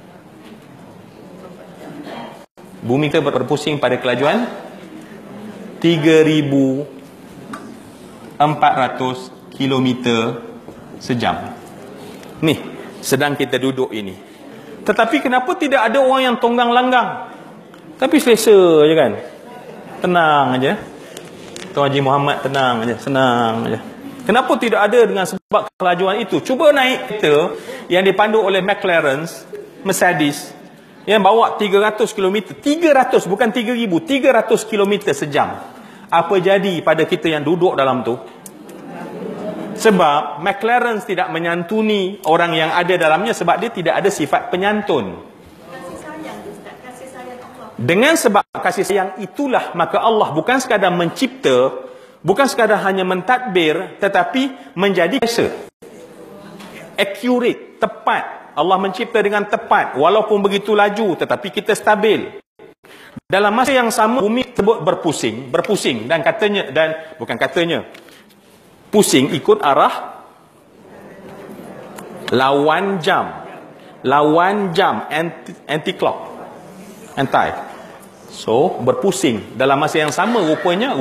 Bumi kita berpusing pada kelajuan 3,400 km sejam. Ni, sedang kita duduk ini. Tetapi kenapa tidak ada orang yang tonggang langgang? Tapi selesa je kan? Tenang aja. Tuan Haji Muhammad tenang aja, senang aja. Kenapa tidak ada dengan sebab kelajuan itu? Cuba naik kereta yang dipandu oleh McLaren, Mercedes, yang bawa 300 km. 300, bukan 3,000, 300 km sejam. Apa jadi pada kita yang duduk dalam tu? Sebab McLaren tidak menyantuni orang yang ada dalamnya, sebab dia tidak ada sifat penyantun. Kasih sayang, Ustaz. Kasih sayang Allah. Dengan sebab kasih sayang itulah, maka Allah bukan sekadar mencipta, bukan sekadar hanya mentadbir, tetapi menjadi accurate, tepat. Allah mencipta dengan tepat, walaupun begitu laju, tetapi kita stabil. Dalam masa yang sama, bumi tersebut berpusing, dan pusing ikut arah lawan jam. lawan jam, anti-clock, anti. So berpusing dalam masa yang sama. Rupanya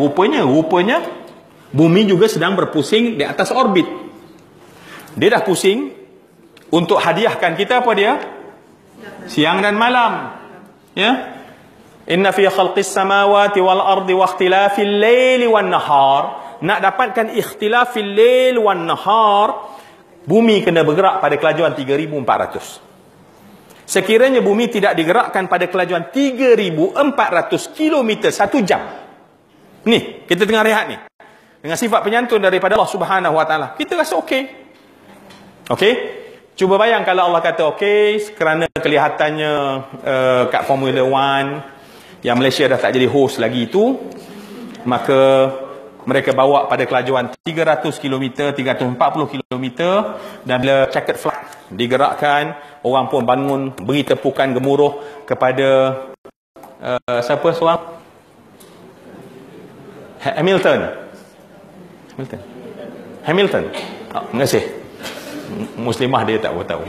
bumi juga sedang berpusing di atas orbit. Dia dah pusing. Untuk hadiahkan kita apa dia? Siang dan malam. Ya. Inna fi khalqis samawati wal ardi wa ikhtilafil laili wan nahar. Nak dapatkan ikhtilafil lail wan nahar, bumi kena bergerak pada kelajuan 3,400. Sekiranya bumi tidak digerakkan pada kelajuan 3,400 km 1 jam. Ni, kita tengah rehat ni. Dengan sifat penyantun daripada Allah Subhanahu Wa Taala, kita rasa okey. Okey? Cuba bayang kalau Allah kata okey, kerana kelihatannya kat Formula 1 yang Malaysia dah tak jadi host lagi itu, maka mereka bawa pada kelajuan 300 km, 340 km, dan bila checkered flag digerakkan, orang pun bangun beri tepukan gemuruh kepada siapa seorang? Hamilton. Oh, terima kasih. Muslimah dia tak tahu.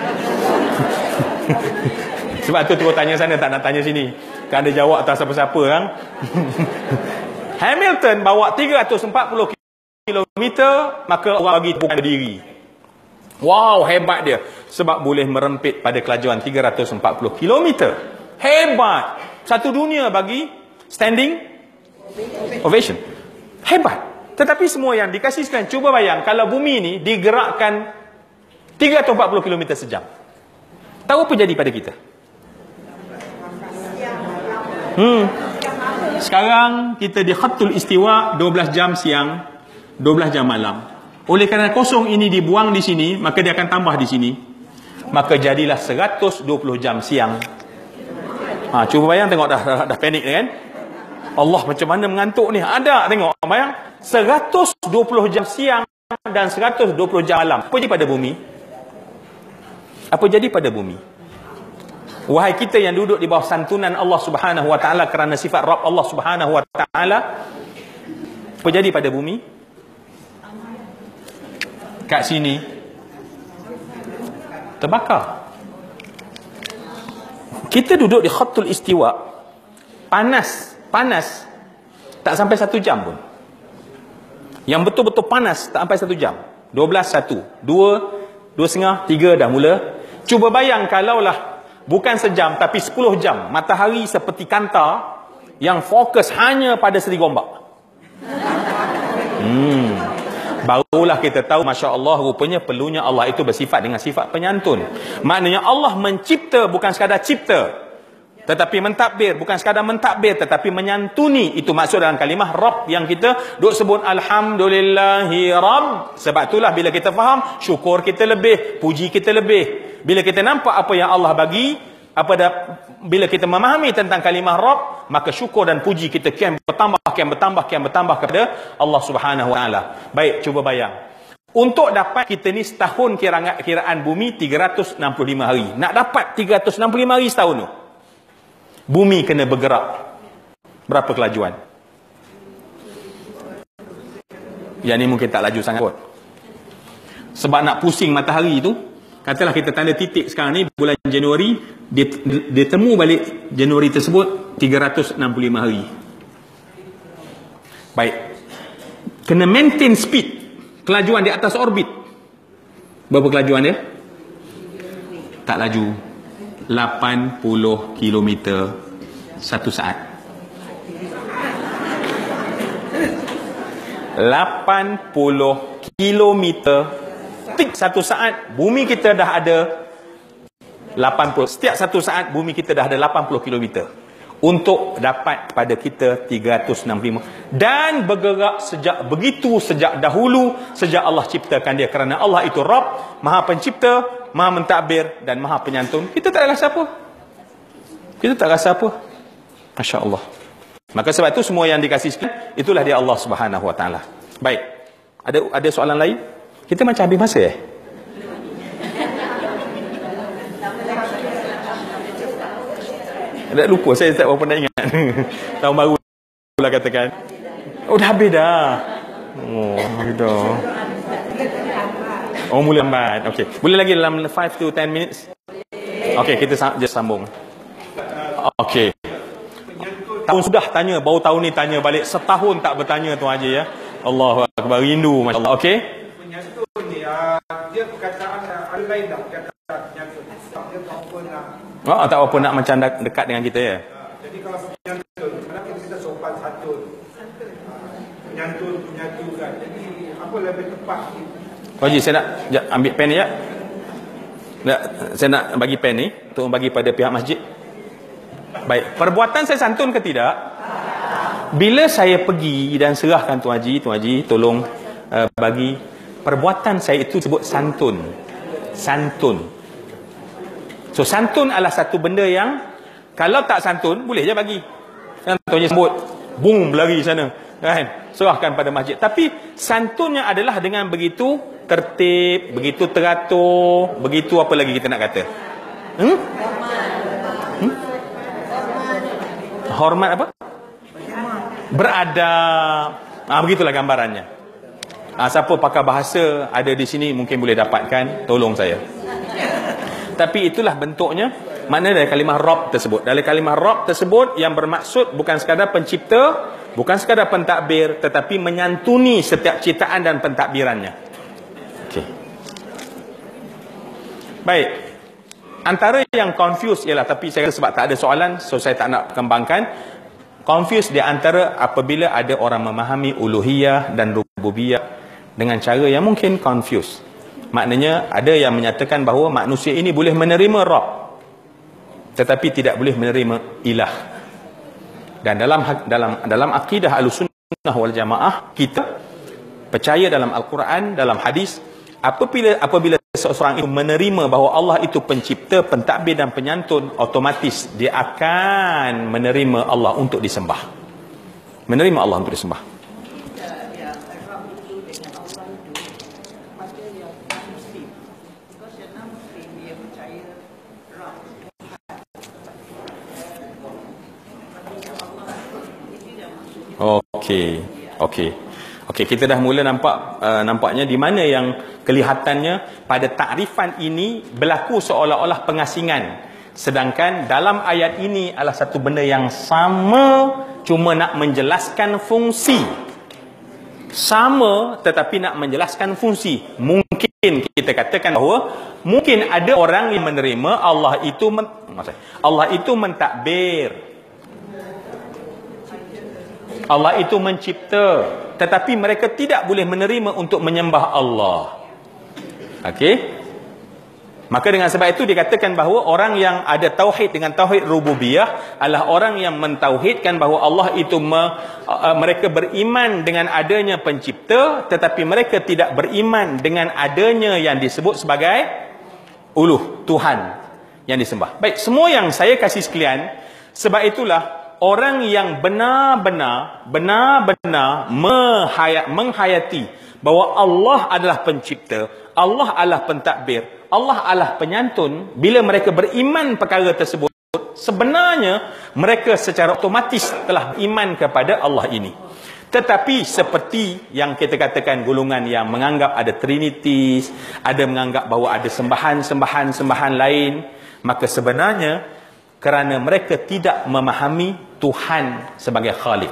Sebab tu terus tanya sana, tak nak tanya sini. Kan dia jawab tak siapa-siapa kan. Hamilton bawa 340 km, maka orang bagi tepukan berdiri. Wow, hebat dia. Sebab boleh merempit pada kelajuan 340 km. Hebat. Satu dunia bagi standing ovation. Hebat. Tetapi semua yang dikasih sekalian, cuba bayang kalau bumi ni digerakkan 340 km sejam. Tahu apa jadi pada kita? Sekarang kita di khatul istiwa 12 jam siang, 12 jam malam. Oleh kerana kosong ini dibuang di sini, maka dia akan tambah di sini. Maka jadilah 120 jam siang. Cuba bayang, tengok dah panik kan? Allah macam mana mengantuk ni? Ada tengok bayang 120 jam siang dan 120 jam malam. Apa jadi pada bumi? Apa jadi pada bumi? Wahai kita yang duduk di bawah santunan Allah Subhanahu Wa Taala kerana sifat Rabb Allah Subhanahu Wa Taala, apa jadi pada bumi? Kat sini terbakar. Kita duduk di khatul istiwa, panas tak sampai 1 jam pun. Yang betul-betul panas tak sampai 1 jam. 12, 1, 2, 2,5, 3 dah mula. Cuba bayang kalaulah bukan sejam tapi 10 jam matahari seperti kanta yang fokus hanya pada seri gombak. Barulah kita tahu, Masya Allah, rupanya perlunya Allah itu bersifat dengan sifat penyantun. Maknanya Allah mencipta bukan sekadar cipta, tetapi mentadbir, bukan sekadar mentadbir, tetapi menyantuni. Itu maksud dalam kalimah Rabb yang kita duk sebut Alhamdulillahi Rabb. Sebab itulah bila kita faham, syukur kita lebih, puji kita lebih. Bila kita nampak apa yang Allah bagi, bila kita memahami tentang kalimah Rabb, maka syukur dan puji kita kian bertambah kepada Allah Subhanahu Wa Taala. Baik, cuba bayang. Untuk dapat kita ni setahun kiraan bumi 365 hari. Nak dapat 365 hari setahun tu, bumi kena bergerak berapa kelajuan? Yang ni mungkin tak laju sangat kot. Sebab nak pusing matahari tu, katalah kita tanda titik sekarang ni bulan Januari, dia temu balik Januari tersebut 365 hari. Baik. Kena maintain speed, kelajuan di atas orbit. Berapa kelajuan dia? Tak laju. 80 km 1 saat. 80 km tik 1 saat. Bumi kita dah ada 80. Setiap 1 saat bumi kita dah ada 80 km. Untuk dapat pada kita 365. Dan bergerak sejak dahulu, sejak Allah ciptakan dia. Kerana Allah itu Rabb, Maha Pencipta, Maha Mentadbir dan Maha Penyantun. Kita tak rasa apa. Masya Allah. Maka sebab itu semua yang dikasihkan, itulah dia Allah Subhanahu Wa Taala. Baik. Ada soalan lain? Kita macam habis masa Dah lupa, saya tak berapa nak ingat. Tahun baru lah katakan. Oh, dah habis dah. Oh, mula lambat. Okey. Boleh lagi dalam 5 to 10 minutes? Okey, kita just sambung. Okey. Tahun sudah tanya, baru tahun ni tanya balik. Setahun tak bertanya Tuan Haji ya. Allahu Akbar, rindu masya-Allah. Okey. Penyantun ni dia perkataan lain dah perkataan penyantun. Dia tak apa nak. Tak apa nak macam dekat dengan kita ya. Jadi kalau penyantun, kadang kita sopan santun. Penyantun kan. Jadi apa lebih tepat? Tuan Haji, saya nak ambil pen ni ya. Saya nak bagi pen ni untuk bagi pada pihak masjid. Baik, perbuatan saya santun ke tidak? Bila saya pergi dan serahkan Tuan Haji tolong bagi perbuatan saya itu sebut santun. Santun. So santun adalah satu benda yang kalau tak santun boleh je bagi. Kan Tuan Haji sebut, boom berlari sana, kan? Serahkan pada masjid. Tapi santunnya adalah dengan begitu tertib, begitu teratur, begitu apa lagi kita nak kata? Hormat apa? Beradab. Begitulah gambarannya. Siapa pakar bahasa ada di sini mungkin boleh dapatkan, tolong saya. Tapi itulah bentuknya, makna dari kalimah Rabb tersebut. Dari kalimah Rabb tersebut yang bermaksud bukan sekadar pencipta, bukan sekadar pentadbir, tetapi menyantuni setiap ciptaan dan pentadbirannya. Okey. Baik. Antara yang confuse ialah, tapi saya rasa sebab tak ada soalan, so saya tak nak kembangkan. Confuse di antara apabila ada orang memahami uluhiyah dan rububiyah dengan cara yang mungkin confuse. Maknanya ada yang menyatakan bahawa manusia ini boleh menerima Rabb, tetapi tidak boleh menerima ilah. Dan dalam akidah Ahlussunnah wal Jamaah, kita percaya dalam Al-Quran, dalam hadis, apabila seseorang itu menerima bahawa Allah itu pencipta, pentadbir dan penyantun, otomatis dia akan menerima Allah untuk disembah. Menerima Allah untuk disembah. Okey, kita dah mula nampaknya di mana yang kelihatannya pada takrifan ini berlaku seolah-olah pengasingan, sedangkan dalam ayat ini adalah satu benda yang sama, cuma nak menjelaskan fungsi. Sama tetapi nak menjelaskan fungsi. Mungkin kita katakan bahawa mungkin ada orang yang menerima Allah itu mentadbir, Allah itu mencipta, tetapi mereka tidak boleh menerima untuk menyembah Allah. Okey? Maka dengan sebab itu dikatakan bahawa orang yang ada tauhid dengan tauhid rububiyah adalah orang yang mentauhidkan bahawa Allah itu mereka beriman dengan adanya pencipta, tetapi mereka tidak beriman dengan adanya yang disebut sebagai uluh, Tuhan yang disembah. Baik, semua yang saya kasih sekalian, sebab itulah orang yang benar-benar menghayati bahawa Allah adalah pencipta, Allah adalah pentadbir, Allah adalah penyantun, bila mereka beriman perkara tersebut, sebenarnya mereka secara otomatis telah beriman kepada Allah ini. Tetapi seperti yang kita katakan golongan yang menganggap ada trinities, ada menganggap bahawa ada sembahan lain, maka sebenarnya kerana mereka tidak memahami Tuhan sebagai Khaliq.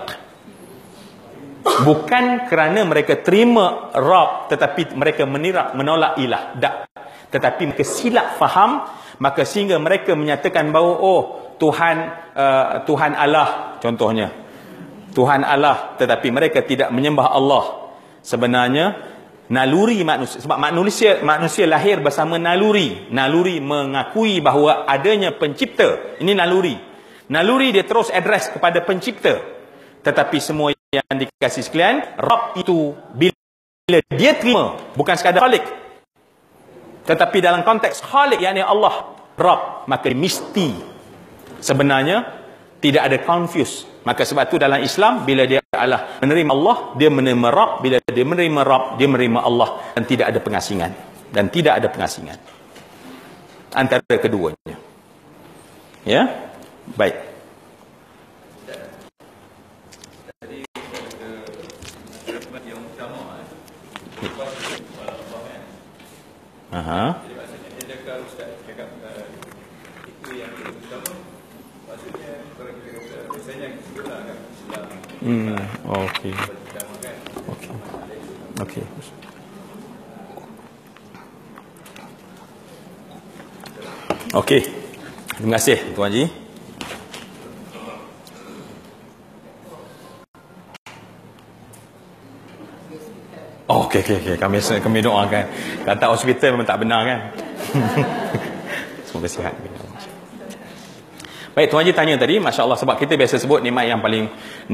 Bukan kerana mereka terima Rabb tetapi mereka menolak ilah. Tak. Tetapi mereka silap faham, maka sehingga mereka menyatakan bahawa Tuhan Allah contohnya. Tuhan Allah, tetapi mereka tidak menyembah Allah. Sebenarnya naluri manusia, sebab manusia lahir bersama naluri mengakui bahawa adanya pencipta. Ini naluri dia terus address kepada pencipta. Tetapi semua yang dikasih sekalian, Rabb itu bila dia terima bukan sekadar Khaliq, tetapi dalam konteks Khaliq, yakni Allah, Rabb, maka mesti sebenarnya tidak ada confuse. Maka sebab itu dalam Islam, bila dia adalah menerima Allah, dia menerima Rabb. Bila dia menerima Rabb, dia menerima Allah. Dan tidak ada pengasingan. Antara keduanya. Ya? Baik. Okey. Okey. Okey. Terima kasih Tuan Haji. Okey. Kami doakan. Kata hospital memang tak benar kan. Semoga sihat. Baik, Tuan Haji tanya tadi, masya-Allah, sebab kita biasa sebut nikmat yang paling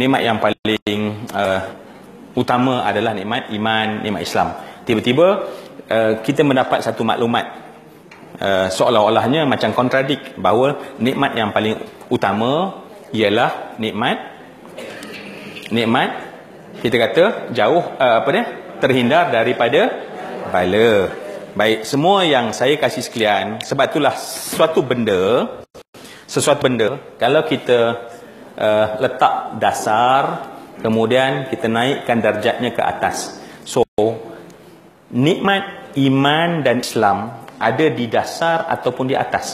utama adalah nikmat iman, nikmat Islam. Tiba-tiba kita mendapat satu maklumat seolah-olahnya macam kontradik, bahawa nikmat yang paling utama ialah nikmat kita kata jauh terhindar daripada bala. Baik, semua yang saya kasih sekalian, sebab itulah sesuatu benda kalau kita letak dasar, kemudian kita naikkan darjatnya ke atas. So nikmat iman dan Islam ada di dasar ataupun di atas.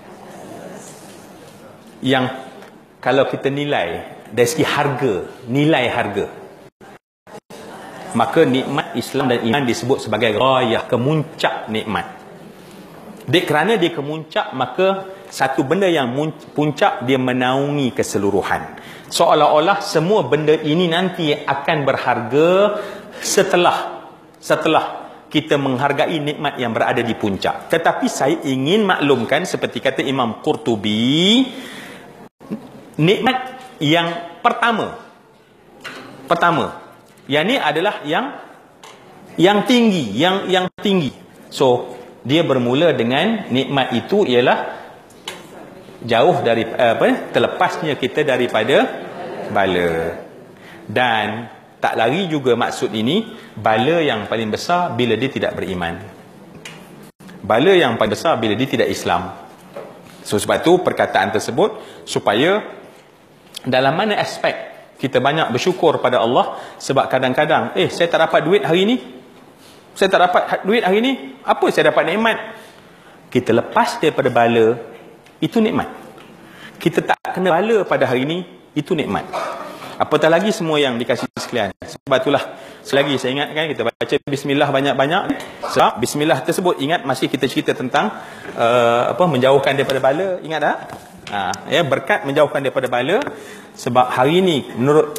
Yang kalau kita nilai dari segi harga, nilai harga, maka nikmat Islam dan iman disebut sebagai ghayah, kemuncak nikmat. Kerana dia kemuncak, maka satu benda yang puncak dia menaungi keseluruhan. Seolah-olah semua benda ini nanti akan berharga setelah kita menghargai nikmat yang berada di puncak. Tetapi saya ingin maklumkan, seperti kata Imam Qurtubi, nikmat yang pertama, yang ini adalah yang tinggi, yang tinggi. So dia bermula dengan nikmat itu ialah jauh dari terlepasnya kita daripada bala. Dan tak lari juga maksud ini bala yang paling besar bila dia tidak beriman, bala yang paling besar bila dia tidak Islam. So sebab tu perkataan tersebut, supaya dalam mana aspek kita banyak bersyukur pada Allah. Sebab kadang-kadang saya tak dapat duit hari ni, apa saya dapat nikmat? Kita lepas daripada bala, itu nikmat. Kita tak kena bala pada hari ini, itu nikmat. Apatah lagi semua yang dikasih sekalian. Sebab itulah selagi saya ingatkan, kita baca bismillah banyak-banyak. Sebab bismillah tersebut, ingat masih kita cerita tentang menjauhkan daripada bala, ingat tak? Berkat menjauhkan daripada bala. Sebab hari ini menurut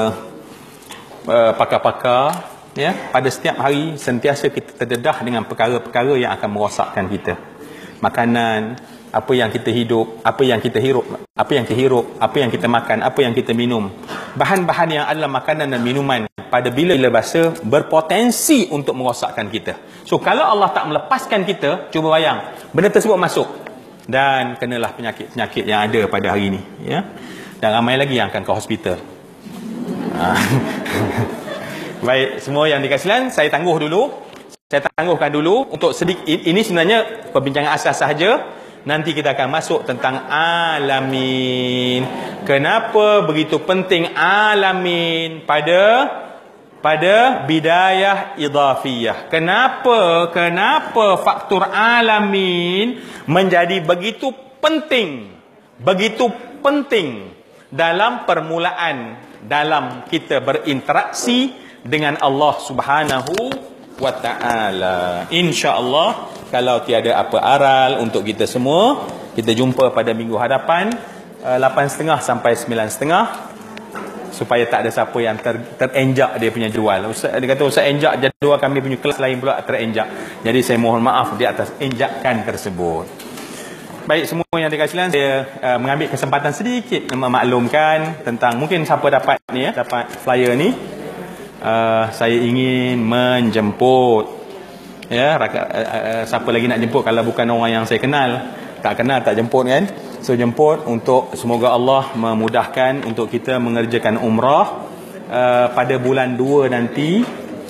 pakar-pakar, pada setiap hari sentiasa kita terdedah dengan perkara-perkara yang akan merosakkan kita. Makanan, apa yang kita hidup, apa yang kita hirup, apa yang kita makan, apa yang kita minum. Bahan-bahan yang adalah makanan dan minuman pada bila bahasa berpotensi untuk merosakkan kita. So kalau Allah tak melepaskan kita, cuba bayang, benda tersebut masuk dan kenalah penyakit-penyakit yang ada pada hari ini, dan ramai lagi yang akan ke hospital. Baik, semua yang dikasihan, saya tangguhkan dulu untuk sedikit. Ini sebenarnya perbincangan asas sahaja. Nanti kita akan masuk tentang alamin. Kenapa begitu penting alamin pada bidayah idhafiyah? Kenapa faktor alamin menjadi begitu penting dalam permulaan, dalam kita berinteraksi dengan Allah Subhanahu wa ta'ala. InsyaAllah, kalau tiada apa aral untuk kita semua, kita jumpa pada minggu hadapan 8.30 sampai 9.30, supaya tak ada siapa yang terenjak dia punya jadual. Dia kata Ustaz enjak jadual kami punya kelas lain pula terenjak. Jadi saya mohon maaf di atas enjakan tersebut. Baik, semua yang dikasihan, saya mengambil kesempatan sedikit memaklumkan tentang, mungkin siapa dapat flyer ni. Saya ingin menjemput, siapa lagi nak jemput kalau bukan orang yang saya kenal? Tak kenal tak jemput kan? So jemput untuk semoga Allah memudahkan untuk kita mengerjakan umrah pada bulan 2 nanti,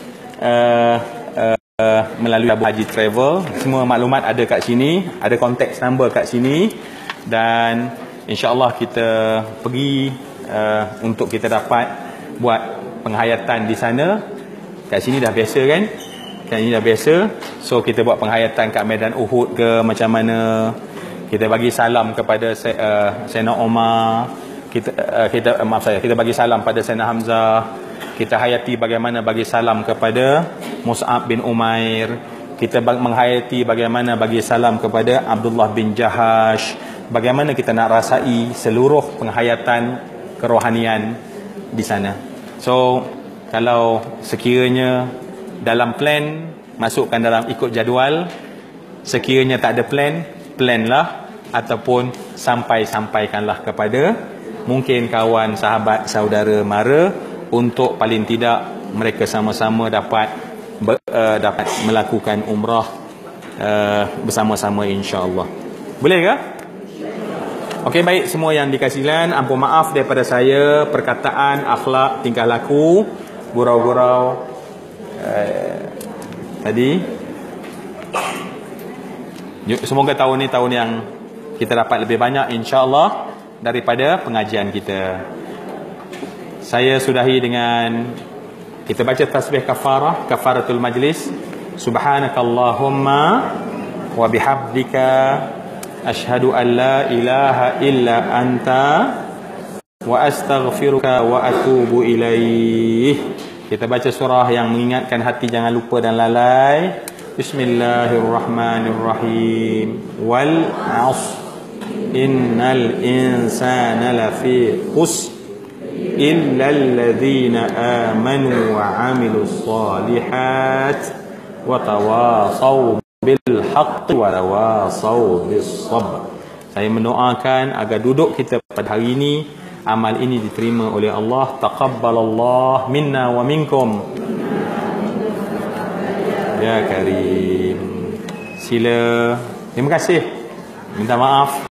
melalui Abu Haji Travel. Semua maklumat ada kat sini, ada contact number kat sini, dan insya-Allah kita pergi untuk kita dapat buat penghayatan di sana. Kat sini dah biasa kan? Kat sini dah biasa. So kita buat penghayatan kat medan Uhud ke macam mana. Kita bagi salam kepada Sayyidina Omar, kita bagi salam pada Sayyidina Hamzah. Kita hayati bagaimana bagi salam kepada Mus'ab bin Umair. Kita menghayati bagaimana bagi salam kepada Abdullah bin Jahash. Bagaimana kita nak rasai seluruh penghayatan kerohanian di sana. So, kalau sekiranya dalam plan, masukkan dalam ikut jadual. Sekiranya tak ada plan, planlah. Ataupun sampaikanlah kepada mungkin kawan, sahabat, saudara mara, untuk paling tidak mereka sama-sama dapat melakukan umrah bersama-sama, insya-Allah. Boleh ke? Okey, baik semua yang dikasihan, ampun maaf daripada saya, perkataan, akhlak, tingkah laku, gurau-gurau tadi. Semoga tahun ni tahun yang kita dapat lebih banyak, insya-Allah, daripada pengajian kita. Saya sudahi dengan kita baca tasbih kafarah, kafaratul majlis. Subhanakallahumma wa bihamdika asyhadu an la ilaha illa anta wa astaghfiruka wa atubu ilaih. Kita baca surah yang mengingatkan hati jangan lupa dan lalai. Bismillahirrahmanirrahim. Wal 'ashr innal insana lafi khusr إلا الذين آمنوا وعملوا الصالحات وتواصوا بالحق وتواصوا بالصبر. Saya mendoakan agar duduk kita pada hari ini, amal ini diterima oleh Allah. Taqabbalallah minna wa minkum. Ya Karim. Sila. Terima kasih. Minta maaf